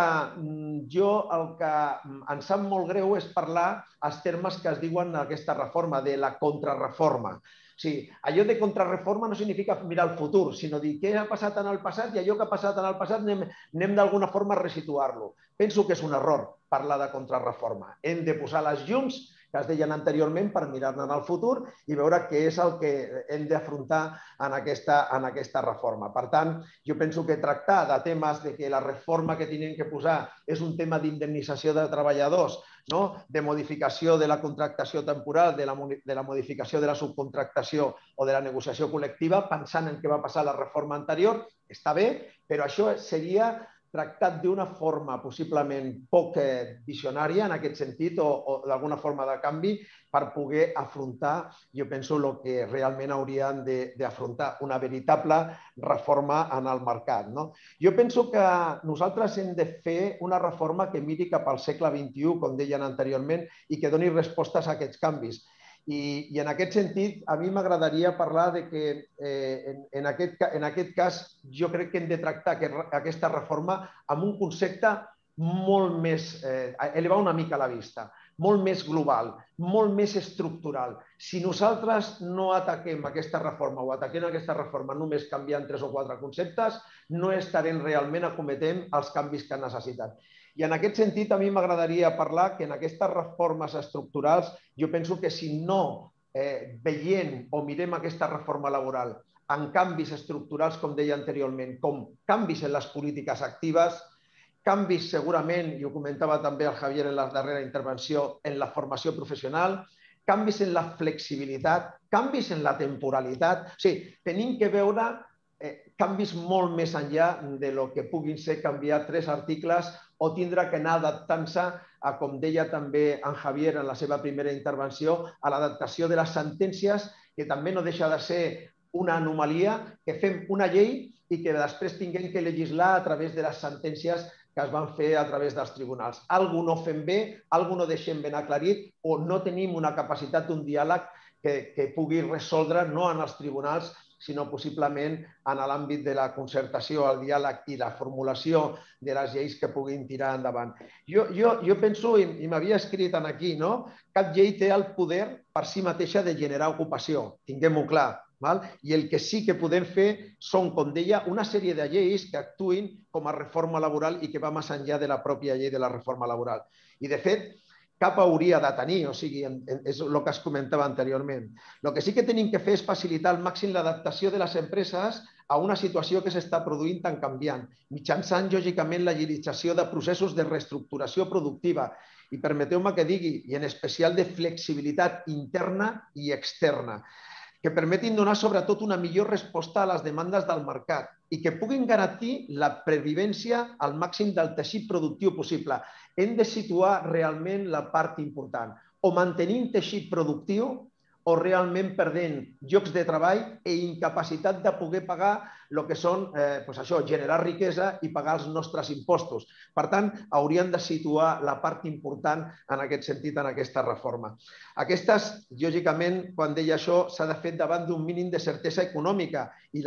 el que em sap molt greu és parlar els termes que es diuen en aquesta reforma, de la contrarreforma. O sigui, allò de contrarreforma no significa mirar el futur, sinó dir què ha passat en el passat i allò que ha passat en el passat anem d'alguna forma a resituar-lo. Penso que és un error parlar de contrarreforma. Hem de posar les llums que es deien anteriorment per mirar-ne al futur i veure què és el que hem d'afrontar en aquesta reforma. Per tant, jo penso que tractar de temes de que la reforma que tenim que posar és un tema d'indemnització de treballadors, de modificació de la contractació temporal, de la modificació de la subcontractació o de la negociació col·lectiva, pensant en què va passar la reforma anterior, està bé, però això seria tractat d'una forma possiblement poc visionària en aquest sentit o d'alguna forma de canvi per poder afrontar, jo penso, el que realment haurien d'afrontar, una veritable reforma en el mercat. Jo penso que nosaltres hem de fer una reforma que miri cap al segle XXI, com deien anteriorment, i que doni respostes a aquests canvis. I en aquest sentit, a mi m'agradaria parlar de que en aquest cas jo crec que hem de tractar aquesta reforma amb un concepte molt més, elevar una mica la vista, molt més global, molt més estructural. Si nosaltres no ataquem aquesta reforma o ataquem aquesta reforma només canviant 3 o 4 conceptes, no estarem realment acometent els canvis que necessitem. I en aquest sentit a mi m'agradaria parlar que en aquestes reformes estructurals jo penso que si no veient o mirem aquesta reforma laboral en canvis estructurals, com deia anteriorment, com canvis en les polítiques actives, canvis segurament, i ho comentava també el Javier en la darrera intervenció, en la formació professional, canvis en la flexibilitat, canvis en la temporalitat. O sigui, tenim que veure canvis molt més enllà de lo que puguin ser canviar 3 articles o tindre que anar adaptant-se a, com deia també en Javier en la seva primera intervenció, a l'adaptació de les sentències, que també no deixa de ser una anomalia, que fem una llei i que després tinguem que legislar a través de les sentències que es van fer a través dels tribunals. Algú no fem bé, algú no deixem ben aclarit o no tenim una capacitat d'un diàleg que pugui resoldre no en els tribunals, sinó possiblement en l'àmbit de la concertació, el diàleg i la formulació de les lleis que puguin tirar endavant. Jo penso, i m'havia escrit aquí, cap llei té el poder per si mateixa de generar ocupació, tinguem-ho clar. I el que sí que podem fer són, com deia, una sèrie de lleis que actuïn com a reforma laboral i que va més enllà de la pròpia llei de la reforma laboral. I, de fet, cap hauria de tenir, o sigui, és el que es comentava anteriorment. El que sí que tenim que fer és facilitar al màxim l'adaptació de les empreses a una situació que s'està produint tan canviant, mitjançant, lògicament, l'agilització de processos de reestructuració productiva i, permeteu-me que digui, i en especial de flexibilitat interna i externa. que permetin donar sobretot una millor resposta a les demandes del mercat i que puguin garantir la pervivència al màxim del teixit productiu possible. Hem de situar realment la part important. O mantenint teixit productiu o realment perdent llocs de treball i incapacitat de poder pagar el que són, generar riquesa i pagar els nostres impostos. Per tant, hauríem de situar la part important en aquest sentit, en aquesta reforma. Aquestes, lògicament, quan deia això, s'ha de fer davant d'un mínim de certesa econòmica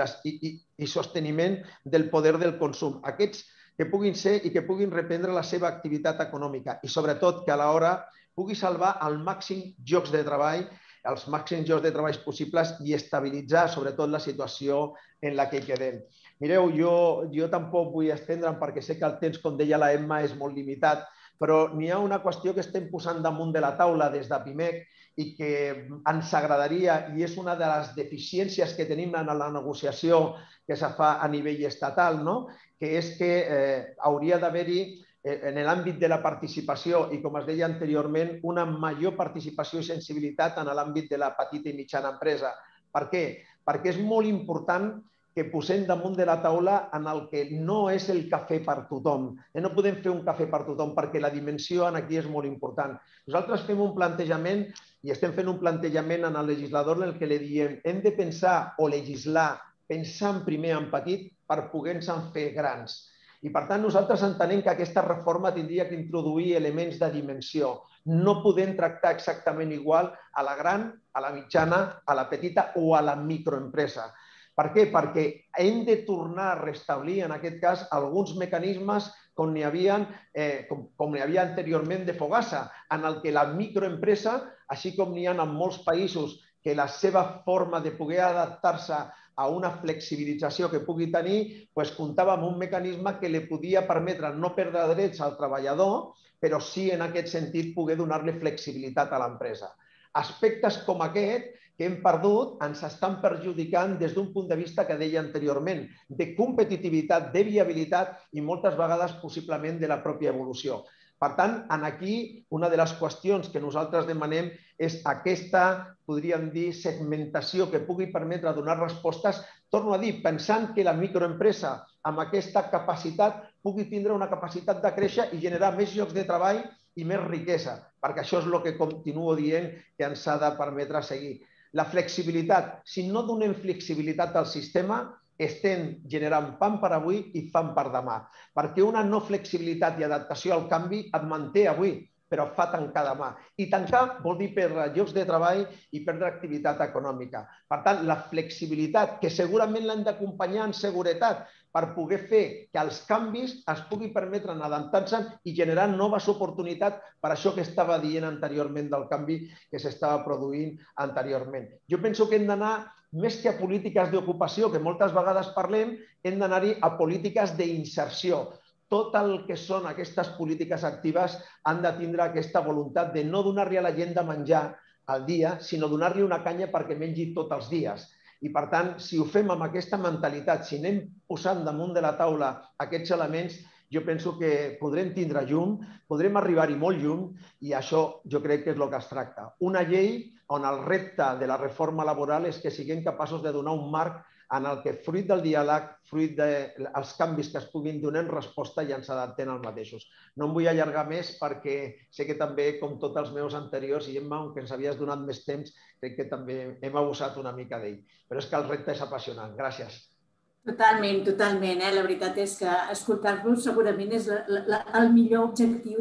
i sosteniment del poder del consum. Aquests que puguin ser i que puguin reprendre la seva activitat econòmica i, sobretot, que a l'hora pugui salvar al màxim llocs de treball, els màxims llocs de treball possibles i estabilitzar, sobretot, la situació en la que quedem. Mireu, jo tampoc vull estendre'm perquè sé que el temps, com deia la Emma, és molt limitat, però n'hi ha una qüestió que estem posant damunt de la taula des de PIMEC i que ens agradaria, i és una de les deficiències que tenim en la negociació que se fa a nivell estatal, que és que hauria d'haver-hi en l'àmbit de la participació i, com es deia anteriorment, una major participació i sensibilitat en l'àmbit de la petita i mitjana empresa. Per què? Perquè és molt important que posem damunt de la taula en el que no és el cafè per tothom. No podem fer un cafè per tothom perquè la dimensió aquí és molt important. Nosaltres fem un plantejament i estem fent un plantejament en el legislador en el que li diem hem de pensar o legislar pensant primer en petit per poder-nos fer grans. I, per tant, nosaltres entenem que aquesta reforma tindria que introduir elements de dimensió. No podem tractar exactament igual a la gran, a la mitjana, a la petita o a la microempresa. Per què? Perquè hem de tornar a restablir, en aquest cas, alguns mecanismes com n'hi havia anteriorment de Fogasa, en el que la microempresa, així com n'hi ha en molts països que la seva forma de poder adaptar-se a una flexibilització que pugui tenir, comptava amb un mecanisme que li podia permetre no perdre drets al treballador, però sí, en aquest sentit, poder donar-li flexibilitat a l'empresa. Aspectes com aquest que hem perdut ens estan perjudicant des d'un punt de vista que deia anteriorment, de competitivitat, de viabilitat i moltes vegades possiblement de la pròpia evolució. Per tant, aquí una de les qüestions que nosaltres demanem és aquesta, podríem dir, segmentació que pugui permetre donar respostes, torno a dir, pensant que la microempresa amb aquesta capacitat pugui tindre una capacitat de créixer i generar més llocs de treball i més riquesa, perquè això és el que continuo dient que ens ha de permetre seguir. La flexibilitat, si no donem flexibilitat al sistema, estem generant pam per avui i fam per demà, perquè una no flexibilitat i adaptació al canvi et manté avui, però fa tancar demà. I tancar vol dir perdre llocs de treball i perdre activitat econòmica. Per tant, la flexibilitat, que segurament l'hem d'acompanyar en seguretat per poder fer que els canvis es pugui permetre adaptar-se i generar noves oportunitats per això que estava dient anteriorment del canvi que s'estava produint anteriorment. Jo penso que hem d'anar més que a polítiques d'ocupació, que moltes vegades parlem, hem d'anar-hi a polítiques d'inserció. Tot el que són aquestes polítiques actives han de tindre aquesta voluntat de no donar-li a la gent de menjar al dia, sinó donar-li una canya perquè mengi tots els dies. I, per tant, si ho fem amb aquesta mentalitat, si anem posant damunt de la taula aquests elements, jo penso que podrem tindre llum, podrem arribar-hi molt llum i això jo crec que és el que es tracta. Una llei on el repte de la reforma laboral és que siguem capaços de donar un marc en el que, fruit del diàleg, fruit dels canvis que es puguin donar en resposta, ja ens adaptem als mateixos. No em vull allargar més perquè sé que també, com tots els meus anteriors, i Emma, que ens havies donat més temps, crec que també hem abusat una mica d'ell. Però és que el repte és apassionant. Gràcies. Totalment, totalment. La veritat és que escoltar-vos segurament és el millor objectiu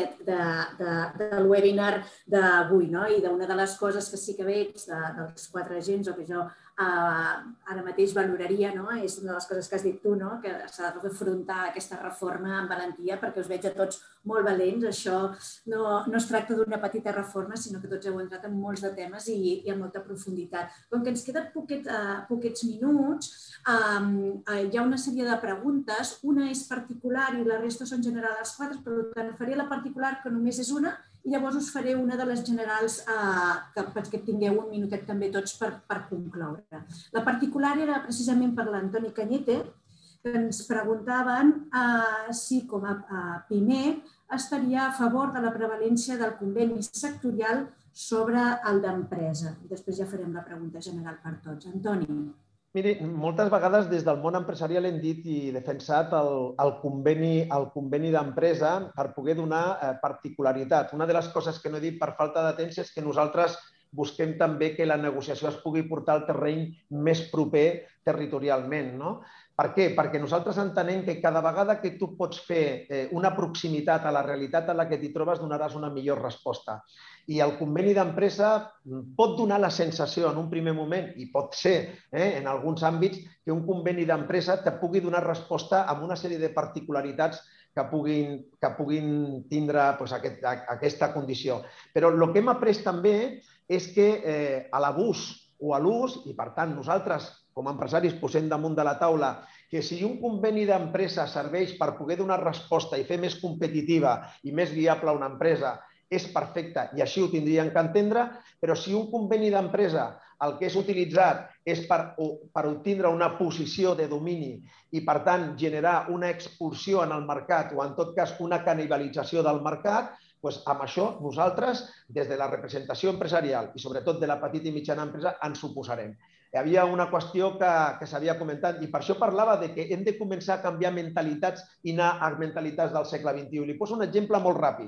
del webinar d'avui. I d'una de les coses que sí que veig dels 4 agents o que jo ara mateix valoraria, és una de les coses que has dit tu, que s'ha d'afrontar aquesta reforma amb valentia perquè us veig a tots molt valents. Això no es tracta d'una petita reforma, sinó que tots heu entrat en molts de temes i amb molta profunditat. Com que ens queden poquets minuts, hi ha una sèrie de preguntes. Una és particular i la resta són generals 4, per tant faré la particular, que només és una, i llavors us faré una de les generals que tingueu un minutet també tots per concloure. La particular era precisament per l'Antoni Cañete, que ens preguntaven si com a PIMEC estaria a favor de la prevalència del conveni sectorial sobre el d'empresa. Després ja farem la pregunta general per tots. Antoni. Miri, moltes vegades des del món empresarial hem dit i defensat el conveni d'empresa per poder donar particularitat. Una de les coses que no he dit per falta de temps és que nosaltres busquem també que la negociació es pugui portar al terreny més proper territorialment. Per què? Perquè nosaltres entenem que cada vegada que tu pots fer una proximitat a la realitat en la que t'hi trobes donaràs una millor resposta. I el conveni d'empresa pot donar la sensació en un primer moment, i pot ser en alguns àmbits, que un conveni d'empresa te pugui donar resposta amb una sèrie de particularitats que puguin tindre aquesta condició. Però el que hem après també és que a l'abús o a l'ús, i per tant nosaltres com a empresaris posem damunt de la taula que si un conveni d'empresa serveix per poder donar resposta i fer més competitiva i més viable una empresa, és perfecte i així ho tindrien que entendre, però si un conveni d'empresa el que és utilitzat és per obtindre una posició de domini i, per tant, generar una expulsió en el mercat o, en tot cas, una canibalització del mercat, doncs amb això nosaltres, des de la representació empresarial i sobretot de la petita i mitjana empresa, ens oposarem. Hi havia una qüestió que s'havia comentat i per això parlava que hem de començar a canviar mentalitats i anar a mentalitats del segle XXI. Li poso un exemple molt ràpid.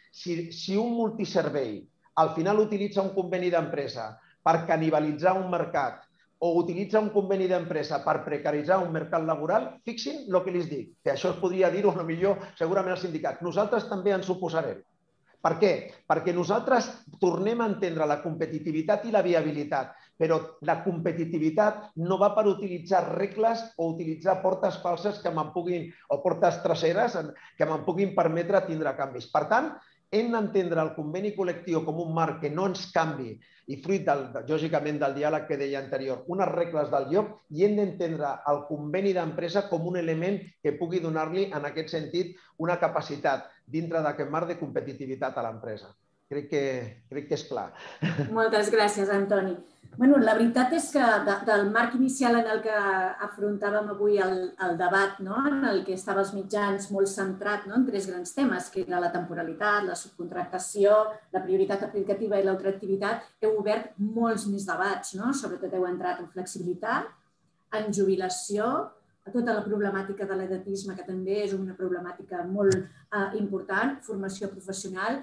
Si un multiservei al final utilitza un conveni d'empresa per canibalitzar un mercat o utilitza un conveni d'empresa per precaritzar un mercat laboral, fixin el que els dic, que això es podria dir-ho millor segurament als sindicats. Nosaltres també ens oposarem. Per què? Perquè nosaltres tornem a entendre la competitivitat i la viabilitat, però la competitivitat no va per utilitzar regles o utilitzar portes falses o portes traseres que me'n puguin permetre tindre canvis. Per tant, hem d'entendre el conveni col·lectiu com un marc que no ens canvi i fruit, lògicament, del diàleg que deia anterior, unes regles del joc, i hem d'entendre el conveni d'empresa com un element que pugui donar-li, en aquest sentit, una capacitat dintre d'aquest marc de competitivitat a l'empresa. Crec que és clar. Moltes gràcies, Antoni. La veritat és que del marc inicial en el que afrontàvem avui el debat, en el que estava els mitjans molt centrat en tres grans temes, que era la temporalitat, la subcontractació, la prioritat aplicativa i l'ultraactivitat, heu obert molts més debats. Sobretot heu entrat en flexibilitat, en jubilació, a tota la problemàtica de l'edatisme, que també és una problemàtica molt important, formació professional,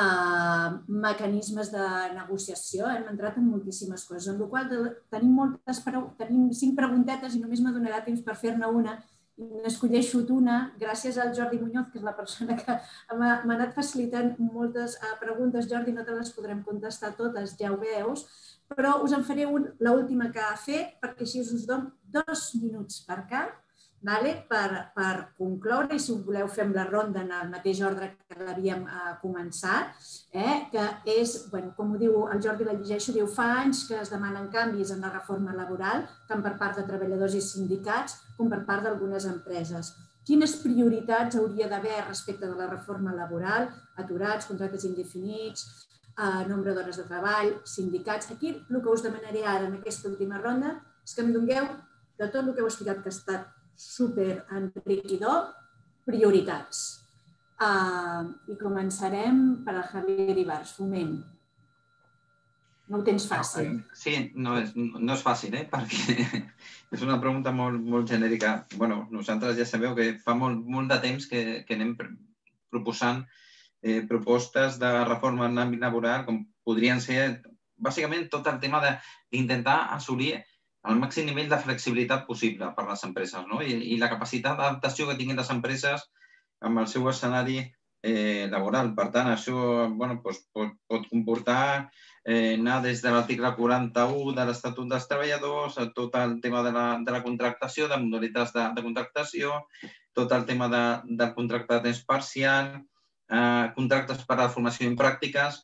mecanismes de negociació, hem entrat en moltíssimes coses, en la qual tenim 5 preguntetes i només me donarà temps per fer-ne una i n'escolleixo una gràcies al Jordi Muñoz, que és la persona que m'ha anat facilitant moltes preguntes. Jordi, no te les podrem contestar totes, ja ho veus, però us en faré l'última que ha fet perquè així us dono 2 minuts per cap per concloure, i si ho voleu fem la ronda en el mateix ordre que l'havíem començat, que és, com ho diu el Jordi, la llegeixo, diu: fa anys que es demanen canvis en la reforma laboral, tant per part de treballadors i sindicats com per part d'algunes empreses. Quines prioritats hauria d'haver respecte de la reforma laboral? Aturats, contractes indefinits, nombre d'hores de treball, sindicats. Aquí el que us demanaré ara en aquesta última ronda és que em dongueu, de tot el que heu explicat, que ha estat superenriquidor, prioritats. I començarem per al Javier Ibars, Foment. No ho tens fàcil. Sí, no és fàcil, perquè és una pregunta molt genèrica. Nosaltres ja sabeu que fa molt de temps que anem proposant propostes de reforma en l'àmbit laboral, com podrien ser, bàsicament, tot el tema d'intentar assolir el màxim nivell de flexibilitat possible per a les empreses i la capacitat d'adaptació que tinguin les empreses amb el seu escenari laboral. Per tant, això pot comportar anar des de l'article 41 de l'Estatut dels Treballadors a tot el tema de la contractació, de modalitats de contractació, tot el tema del contracte de temps parcial, contractes per a la formació en pràctiques.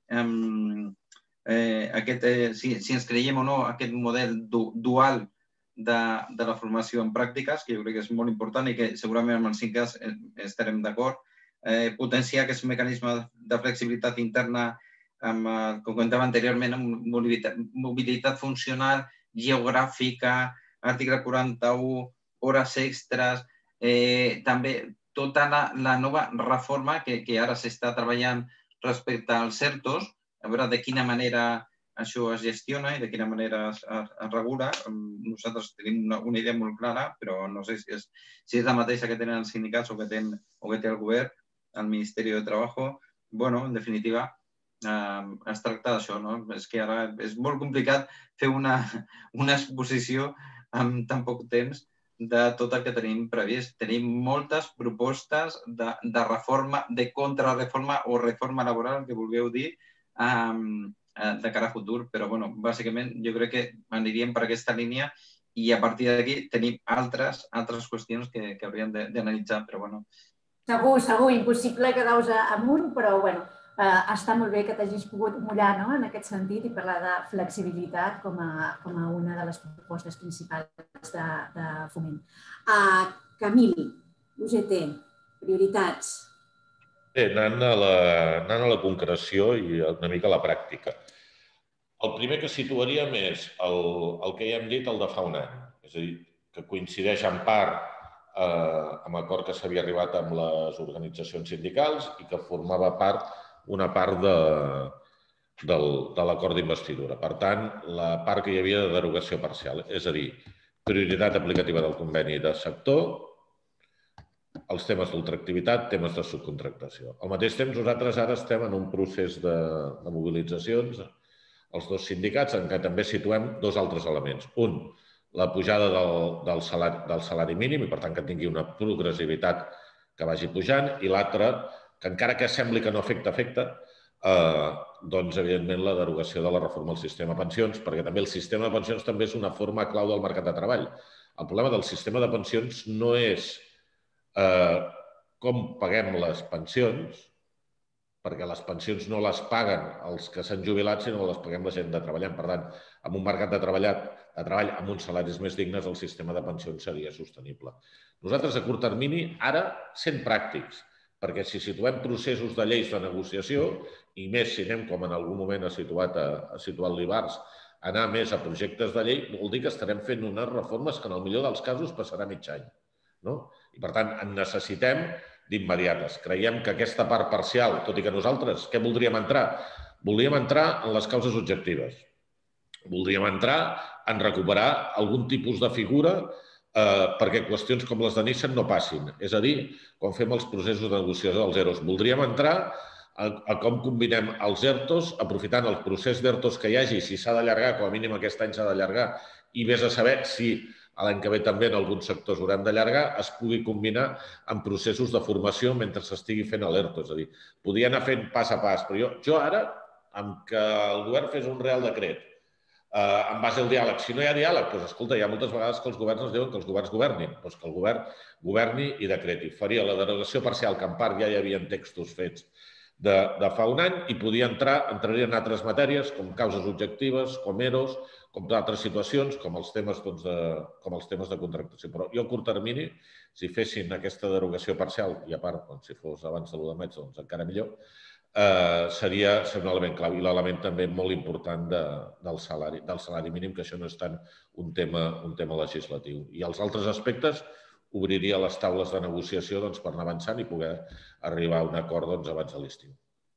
Si ens creiem o no aquest model dual de la formació en pràctiques, que jo crec que és molt important i que segurament amb els 5 estarem d'acord, potenciar aquests mecanismes de flexibilitat interna, com comentava anteriorment, amb mobilitat funcional, geogràfica, article 41, hores extres, també tota la nova reforma que ara s'està treballant respecte als ERTOs, a veure de quina manera això es gestiona i de quina manera es regula. Nosaltres tenim una idea molt clara, però no sé si és la mateixa que tenen els sindicats o que té el govern, el Ministeri de Treball. Bueno, en definitiva, es tracta d'això, no? És que ara és molt complicat fer una exposició amb tan poc temps de tot el que tenim previst. Tenim moltes propostes de reforma, de contrarreforma o reforma laboral, que vulgueu dir, de cara a futur, però bàsicament jo crec que aniríem per aquesta línia i a partir d'aquí tenim altres qüestions que hauríem d'analitzar, però bueno. Segur, impossible quedar-vos amunt, però està molt bé que t'hagis pogut mullar en aquest sentit i parlar de flexibilitat com a una de les propostes principals de Foment. Camil, UGT, prioritats. Bé, anant a la concreció i una mica a la pràctica. El primer que situaríem és el que ja hem dit, el de fa un any. És a dir, que coincideix en part amb l'acord que s'havia arribat amb les organitzacions sindicals i que formava una part de l'acord d'investidura. Per tant, la part que hi havia de derogació parcial, és a dir, prioritat aplicativa del conveni de sector, els temes d'ultraactivitat, temes de subcontractació. Al mateix temps, nosaltres ara estem en un procés de mobilitzacions, els dos sindicats, en què també situem dos altres elements. Un, la pujada del salari mínim i, per tant, que tingui una progressivitat que vagi pujant, i l'altre, que encara que sembli que no afecta, doncs, evidentment, la derogació de la reforma del sistema de pensions, perquè també el sistema de pensions també és una forma clau del mercat de treball. El problema del sistema de pensions no és com paguem les pensions, perquè les pensions no les paguen els que s'han jubilat, sinó que les paguem la gent de treballant. Per tant, en un mercat de treball amb uns salaris més dignes, el sistema de pensions seria sostenible. Nosaltres, a curt termini, ara, sent pràctics, perquè si situem processos de lleis de negociació, i més si anem, com en algun moment ha situat l'Ibars, anar més a projectes de llei, vol dir que estarem fent unes reformes que en el millor dels casos passarà mig any. I, per tant, en necessitem d'immediates. Creiem que aquesta part parcial, tot i que nosaltres, què voldríem entrar? Voldríem entrar en les causes objectives. Voldríem entrar en recuperar algun tipus de figura perquè qüestions com les de Nissan no passin. És a dir, quan fem els processos de negociació dels EROs, voldríem entrar a com combinem els ERTOs, aprofitant el procés d'ERTOs que hi hagi, si s'ha d'allargar, com a mínim aquest any s'ha d'allargar, i vés a saber si l'any que ve també en alguns sectors haurem d'allargar, es pugui combinar amb processos de formació mentre s'estigui fent l'ERTO. És a dir, podria anar fent pas a pas, però jo ara, amb que el govern fes un real decret, en base al diàleg, si no hi ha diàleg, doncs escolta, hi ha moltes vegades que els governs ens diuen que els governs governin, doncs que el govern governi i decreti. Faria la derogació parcial, que en part ja hi havia textos fets de fa un any, i entraria en altres matèries, com causes objectives, com EROs, com d'altres situacions, com els temes de contractació. Però jo a curt termini, si fessin aquesta derogació parcial, i a part, si fos abans de l'1 de maig, doncs encara millor, seria un element clau. I l'element també molt important del salari mínim, que això no és tant un tema legislatiu. I els altres aspectes obriria les taules de negociació per anar avançant i poder arribar a un acord abans de l'estiu.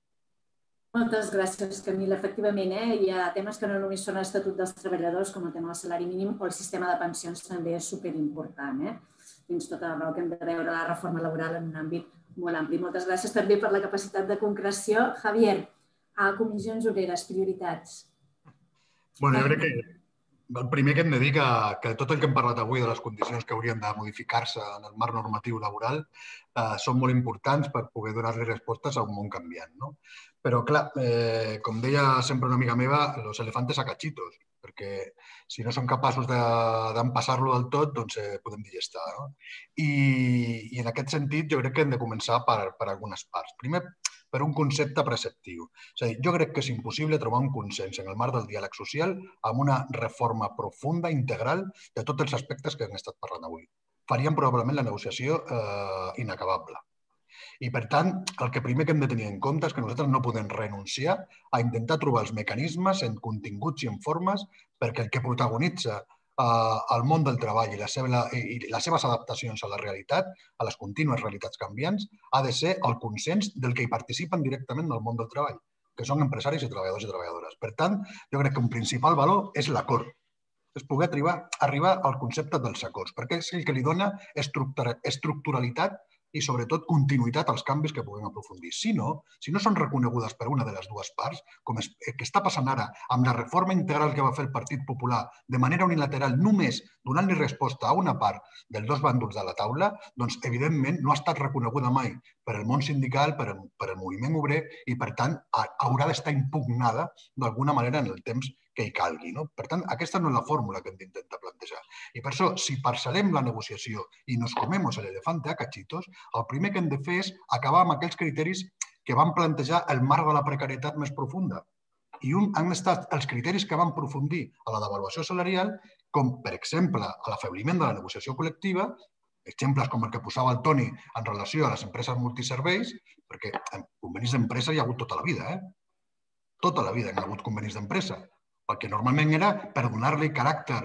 Moltes gràcies, Camil. Efectivament, hi ha temes que no només són l'Estatut dels Treballadors, com el tema del salari mínim, o el sistema de pensions també és superimportant. Tens tota la raó que hem de veure la reforma laboral en un àmbit molt ampli. Moltes gràcies també per la capacitat de concreció. Javier, a Comissions Obreres, prioritats. Jo crec que el primer que hem de dir que tot el que hem parlat avui de les condicions que haurien de modificar-se en el marc normatiu laboral són molt importants per poder donar-li respostes a un món canviant. Però, clar, com deia sempre una amiga meva, los elefantes a cachitos, perquè si no som capaços d'empassar-lo del tot, doncs podem dir ja està. I en aquest sentit jo crec que hem de començar per algunes parts. Primer, per un concepte preceptiu. És a dir, jo crec que és impossible trobar un consens en el marc del diàleg social amb una reforma profunda, integral, de tots els aspectes que hem estat parlant avui. Faríem probablement la negociació inacabable. I, per tant, el que primer que hem de tenir en compte és que nosaltres no podem renunciar a intentar trobar els mecanismes en continguts i en formes perquè el que protagonitza el món del treball i les seves adaptacions a la realitat, a les contínues realitats canviants, ha de ser el consens del que hi participen directament en el món del treball. que són empresaris i treballadors i treballadores. Per tant, jo crec que un principal valor és l'acord. És poder arribar al concepte dels acords, perquè és el que li dona estructuralitat i, sobretot, continuïtat als canvis que puguem aprofundir. Si no són reconegudes per una de les dues parts, com el que està passant ara amb la reforma integral que va fer el Partit Popular de manera unilateral, només donant-li resposta a una part dels dos bàndols de la taula, doncs, evidentment, no ha estat reconeguda mai per el món sindical, per el moviment obrer i, per tant, haurà d'estar impugnada d'alguna manera en el temps que hi calgui. Per tant, aquesta no és la fórmula que hem d'intentar plantejar. I per això, si parcel·lem la negociació i nos comemos el elefante a cachitos, el primer que hem de fer és acabar amb aquells criteris que van plantejar el marc de la precarietat més profunda. I han estat els criteris que van aprofundir a la devaluació salarial, com, per exemple, a l'afebliment de la negociació col·lectiva, exemples com el que posava el Toni en relació a les empreses multiserveis, perquè convenis d'empresa hi ha hagut tota la vida. Tota la vida hi ha hagut convenis d'empresa. El que normalment era per donar-li caràcter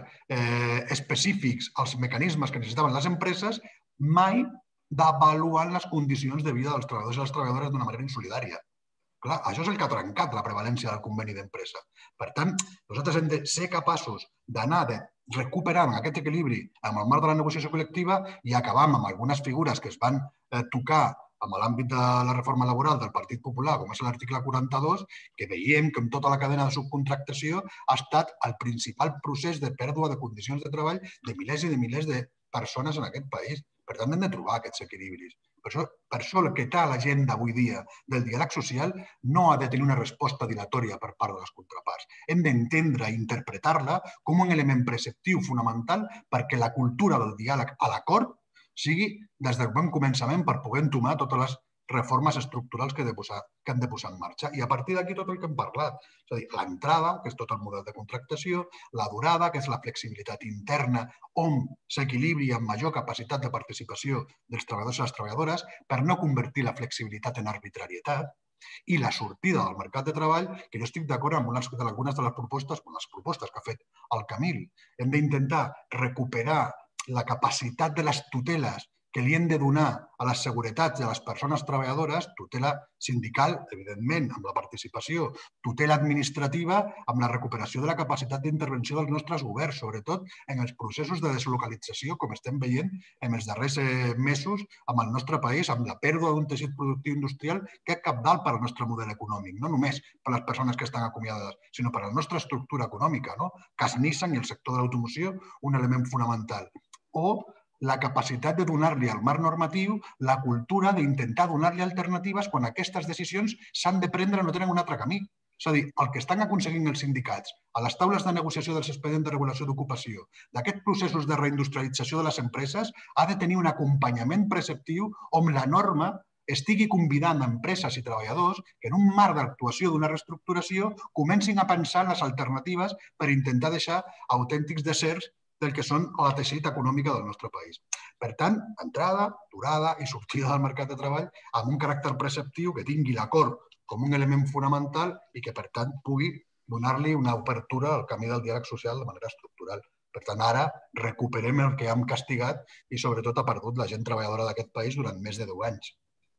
específics als mecanismes que necessitaven les empreses, mai d'avaluar les condicions de vida dels treballadors i les treballadores d'una manera insolidària. Clar, això és el que ha trencat la prevalència del conveni d'empresa. Per tant, nosaltres hem de ser capaços d'anar recuperant aquest equilibri amb el marc de la negociació col·lectiva i acabar amb algunes figures que es van tocar amb l'àmbit de la reforma laboral del Partit Popular, com és l'article 42, que veiem que en tota la cadena de subcontractació ha estat el principal procés de pèrdua de condicions de treball de milers i de milers de persones en aquest país. Per tant, hem de trobar aquests equilibris. Per això el que té a l'agenda avui dia del diàleg social no ha de tenir una resposta dilatòria per part de les contraparts. Hem d'entendre i interpretar-la com un element preceptiu fonamental perquè la cultura del diàleg a l'acord sigui des del bon començament per poder entomar totes les reformes estructurals que han de posar en marxa. I a partir d'aquí tot el que hem parlat. És a dir, l'entrada, que és tot el model de contractació, la durada, que és la flexibilitat interna, on s'equilibri amb major capacitat de participació dels treballadors i les treballadores per no convertir la flexibilitat en arbitrarietat, i la sortida del mercat de treball, que jo estic d'acord amb algunes de les propostes que ha fet el Camil. Hem d'intentar recuperar la capacitat de les tuteles que li hem de donar a les seguretats de les persones treballadores, tutela sindical, evidentment, amb la participació, tutela administrativa, amb la recuperació de la capacitat d'intervenció dels nostres governs, sobretot en els processos de deslocalització, com estem veient en els darrers mesos amb el nostre país, amb la pèrdua d'un teixit productiu industrial que és cabdal per al nostre model econòmic, no només per a les persones que estan acomiadades, sinó per a la nostra estructura econòmica. Cas Nissan i el sector de l'automoció, un element fonamental. O la capacitat de donar-li al marc normatiu la cultura d'intentar donar-li alternatives quan aquestes decisions s'han de prendre i no tenen un altre camí. És a dir, el que estan aconseguint els sindicats a les taules de negociació dels expedients de regulació d'ocupació d'aquests processos de reindustrialització de les empreses ha de tenir un acompanyament preceptiu on la norma estigui convidant empreses i treballadors que en un marc d'actuació d'una reestructuració comencin a pensar en les alternatives per intentar deixar autèntics deserts del que són el teixit econòmic del nostre país. Per tant, entrada, durada i sortida del mercat de treball amb un caràcter preceptiu que tingui l'acord com un element fonamental i que, per tant, pugui donar-li una obertura al camí del diàleg social de manera estructural. Per tant, ara recuperem el que hem castigat i, sobretot, ha perdut la gent treballadora d'aquest país durant més de 10 anys.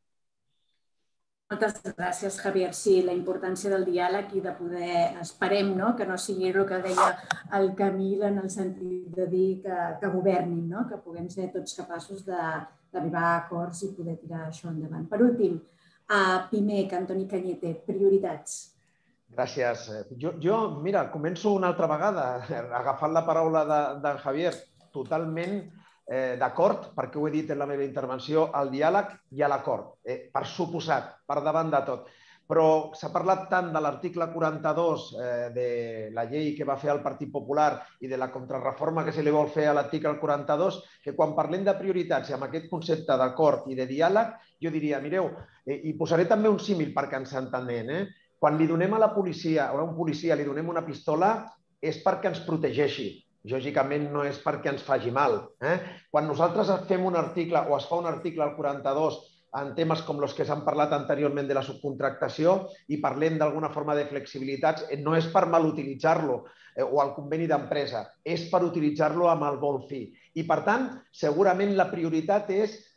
Moltes gràcies, Javier. Sí, la importància del diàleg i de poder, esperem, que no sigui el que deia el Camil en el sentit de dir que governin, que puguem ser tots capaços d'arribar a acords i poder tirar això endavant. Per últim, Pimec, Antoni Cañete, prioritats. Gràcies. Jo, mira, començo una altra vegada, agafant la paraula d'en Javier, totalment d'acord, perquè ho he dit en la meva intervenció, al diàleg i a l'acord, per suposat, per davant de tot. Però s'ha parlat tant de l'article 42 de la llei que va fer el Partit Popular i de la contrarreforma que se li vol fer a l'article 42, que quan parlem de prioritats i amb aquest concepte d'acord i de diàleg, jo diria, mireu, i posaré també un símil perquè ens entenem, quan li donem a la policia o a un policia li donem una pistola és perquè ens protegeixi. Lògicament no és perquè ens faci mal. Quan nosaltres fem un article o es fa un article al 42 en temes com els que s'han parlat anteriorment de la subcontractació i parlem d'alguna forma de flexibilitats, no és per mal utilitzar-lo o el conveni d'empresa, és per utilitzar-lo amb el bon fi. I, per tant, segurament la prioritat és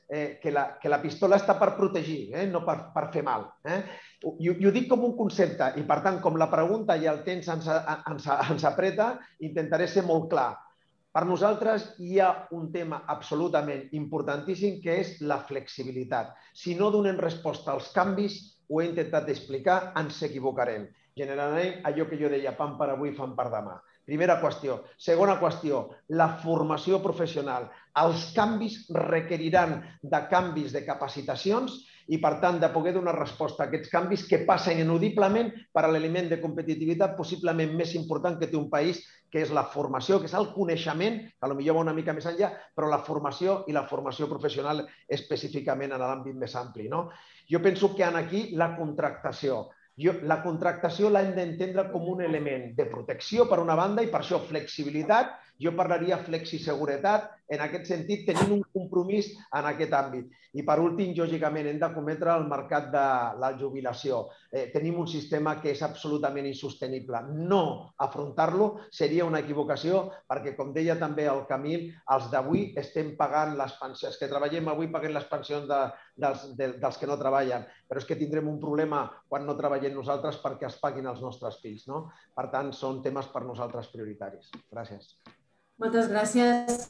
que la pistola està per protegir, no per fer mal. I ho dic com un concepte i, per tant, com la pregunta i el temps ens apreta, intentaré ser molt clar. Per nosaltres hi ha un tema absolutament importantíssim que és la flexibilitat. Si no donem resposta als canvis, ho he intentat explicar, ens equivocarem. Generalment, allò que jo deia, pan per avui, fam per demà. Primera qüestió. Segona qüestió, la formació professional. Els canvis requeriran de canvis de capacitacions i, per tant, de poder donar resposta a aquests canvis que passen inudiblement per a l'element de competitivitat possiblement més important que té un país, que és la formació, que és el coneixement, que potser va una mica més enllà, però la formació i la formació professional específicament en l'àmbit més ampli. Jo penso que aquí la contractació. La contractació l'hem d'entendre com un element de protecció, per una banda, i per això flexibilitat. Jo parlaria flexiseguretat, en aquest sentit, tenint un compromís en aquest àmbit. I, per últim, lògicament, hem de cometre el mercat de la jubilació. Tenim un sistema que és absolutament insostenible. No afrontar-lo seria una equivocació perquè, com deia també el Camil, els d'avui estem pagant les pensions. Els que treballem avui paguem les pensions dels que no treballen. Però és que tindrem un problema quan no treballem nosaltres perquè els paguin els nostres fills. Per tant, són temes per nosaltres prioritaris. Gràcies. Moltes gràcies,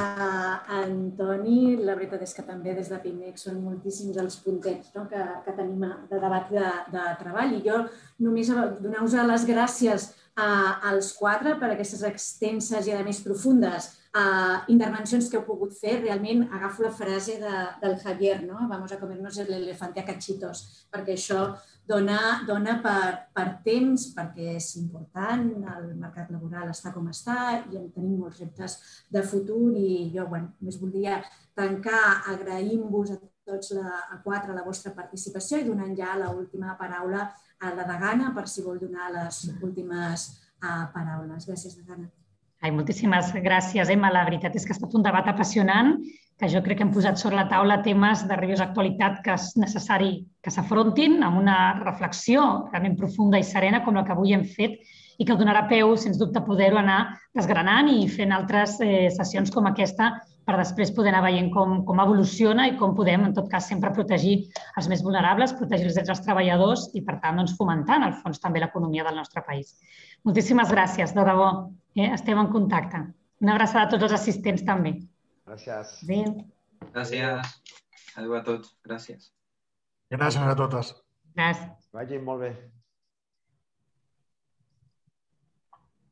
Antoni. La veritat és que també des de PIMEC són moltíssims els puntets que tenim de debat de treball. I jo només donar-vos les gràcies als quatre per aquestes extenses i, a més, profundes intervencions que heu pogut fer. Realment agafo la frase del Javier, vamos a comernos el elefante a cachitos, perquè això dona per temps, perquè és important, el mercat laboral està com està i tenim molts reptes de futur i jo només voldria tancar agraint-vos a tots a quatre la vostra participació i donant ja l'última paraula a la degana per si vol donar les últimes paraules. Gràcies, degana. Moltíssimes gràcies, Emma. La veritat és que ha estat un debat apassionant, que jo crec que hem posat sobre la taula temes de rabiosa actualitat que és necessari que s'afrontin amb una reflexió realment profunda i serena com la que avui hem fet i que donarà peu, sens dubte, a poder-ho anar desgranant i fent altres sessions com aquesta per després poder anar veient com evoluciona i com podem, en tot cas, sempre protegir els més vulnerables, protegir els drets dels treballadors i, per tant, fomentar, en el fons, també l'economia del nostre país. Moltíssimes gràcies, de debò. Estem en contacte. Una abraçada a tots els assistents, també. Gràcies. Adéu. Gràcies. Adéu a tots. Gràcies. Gràcies a totes. Gràcies. Vagi molt bé.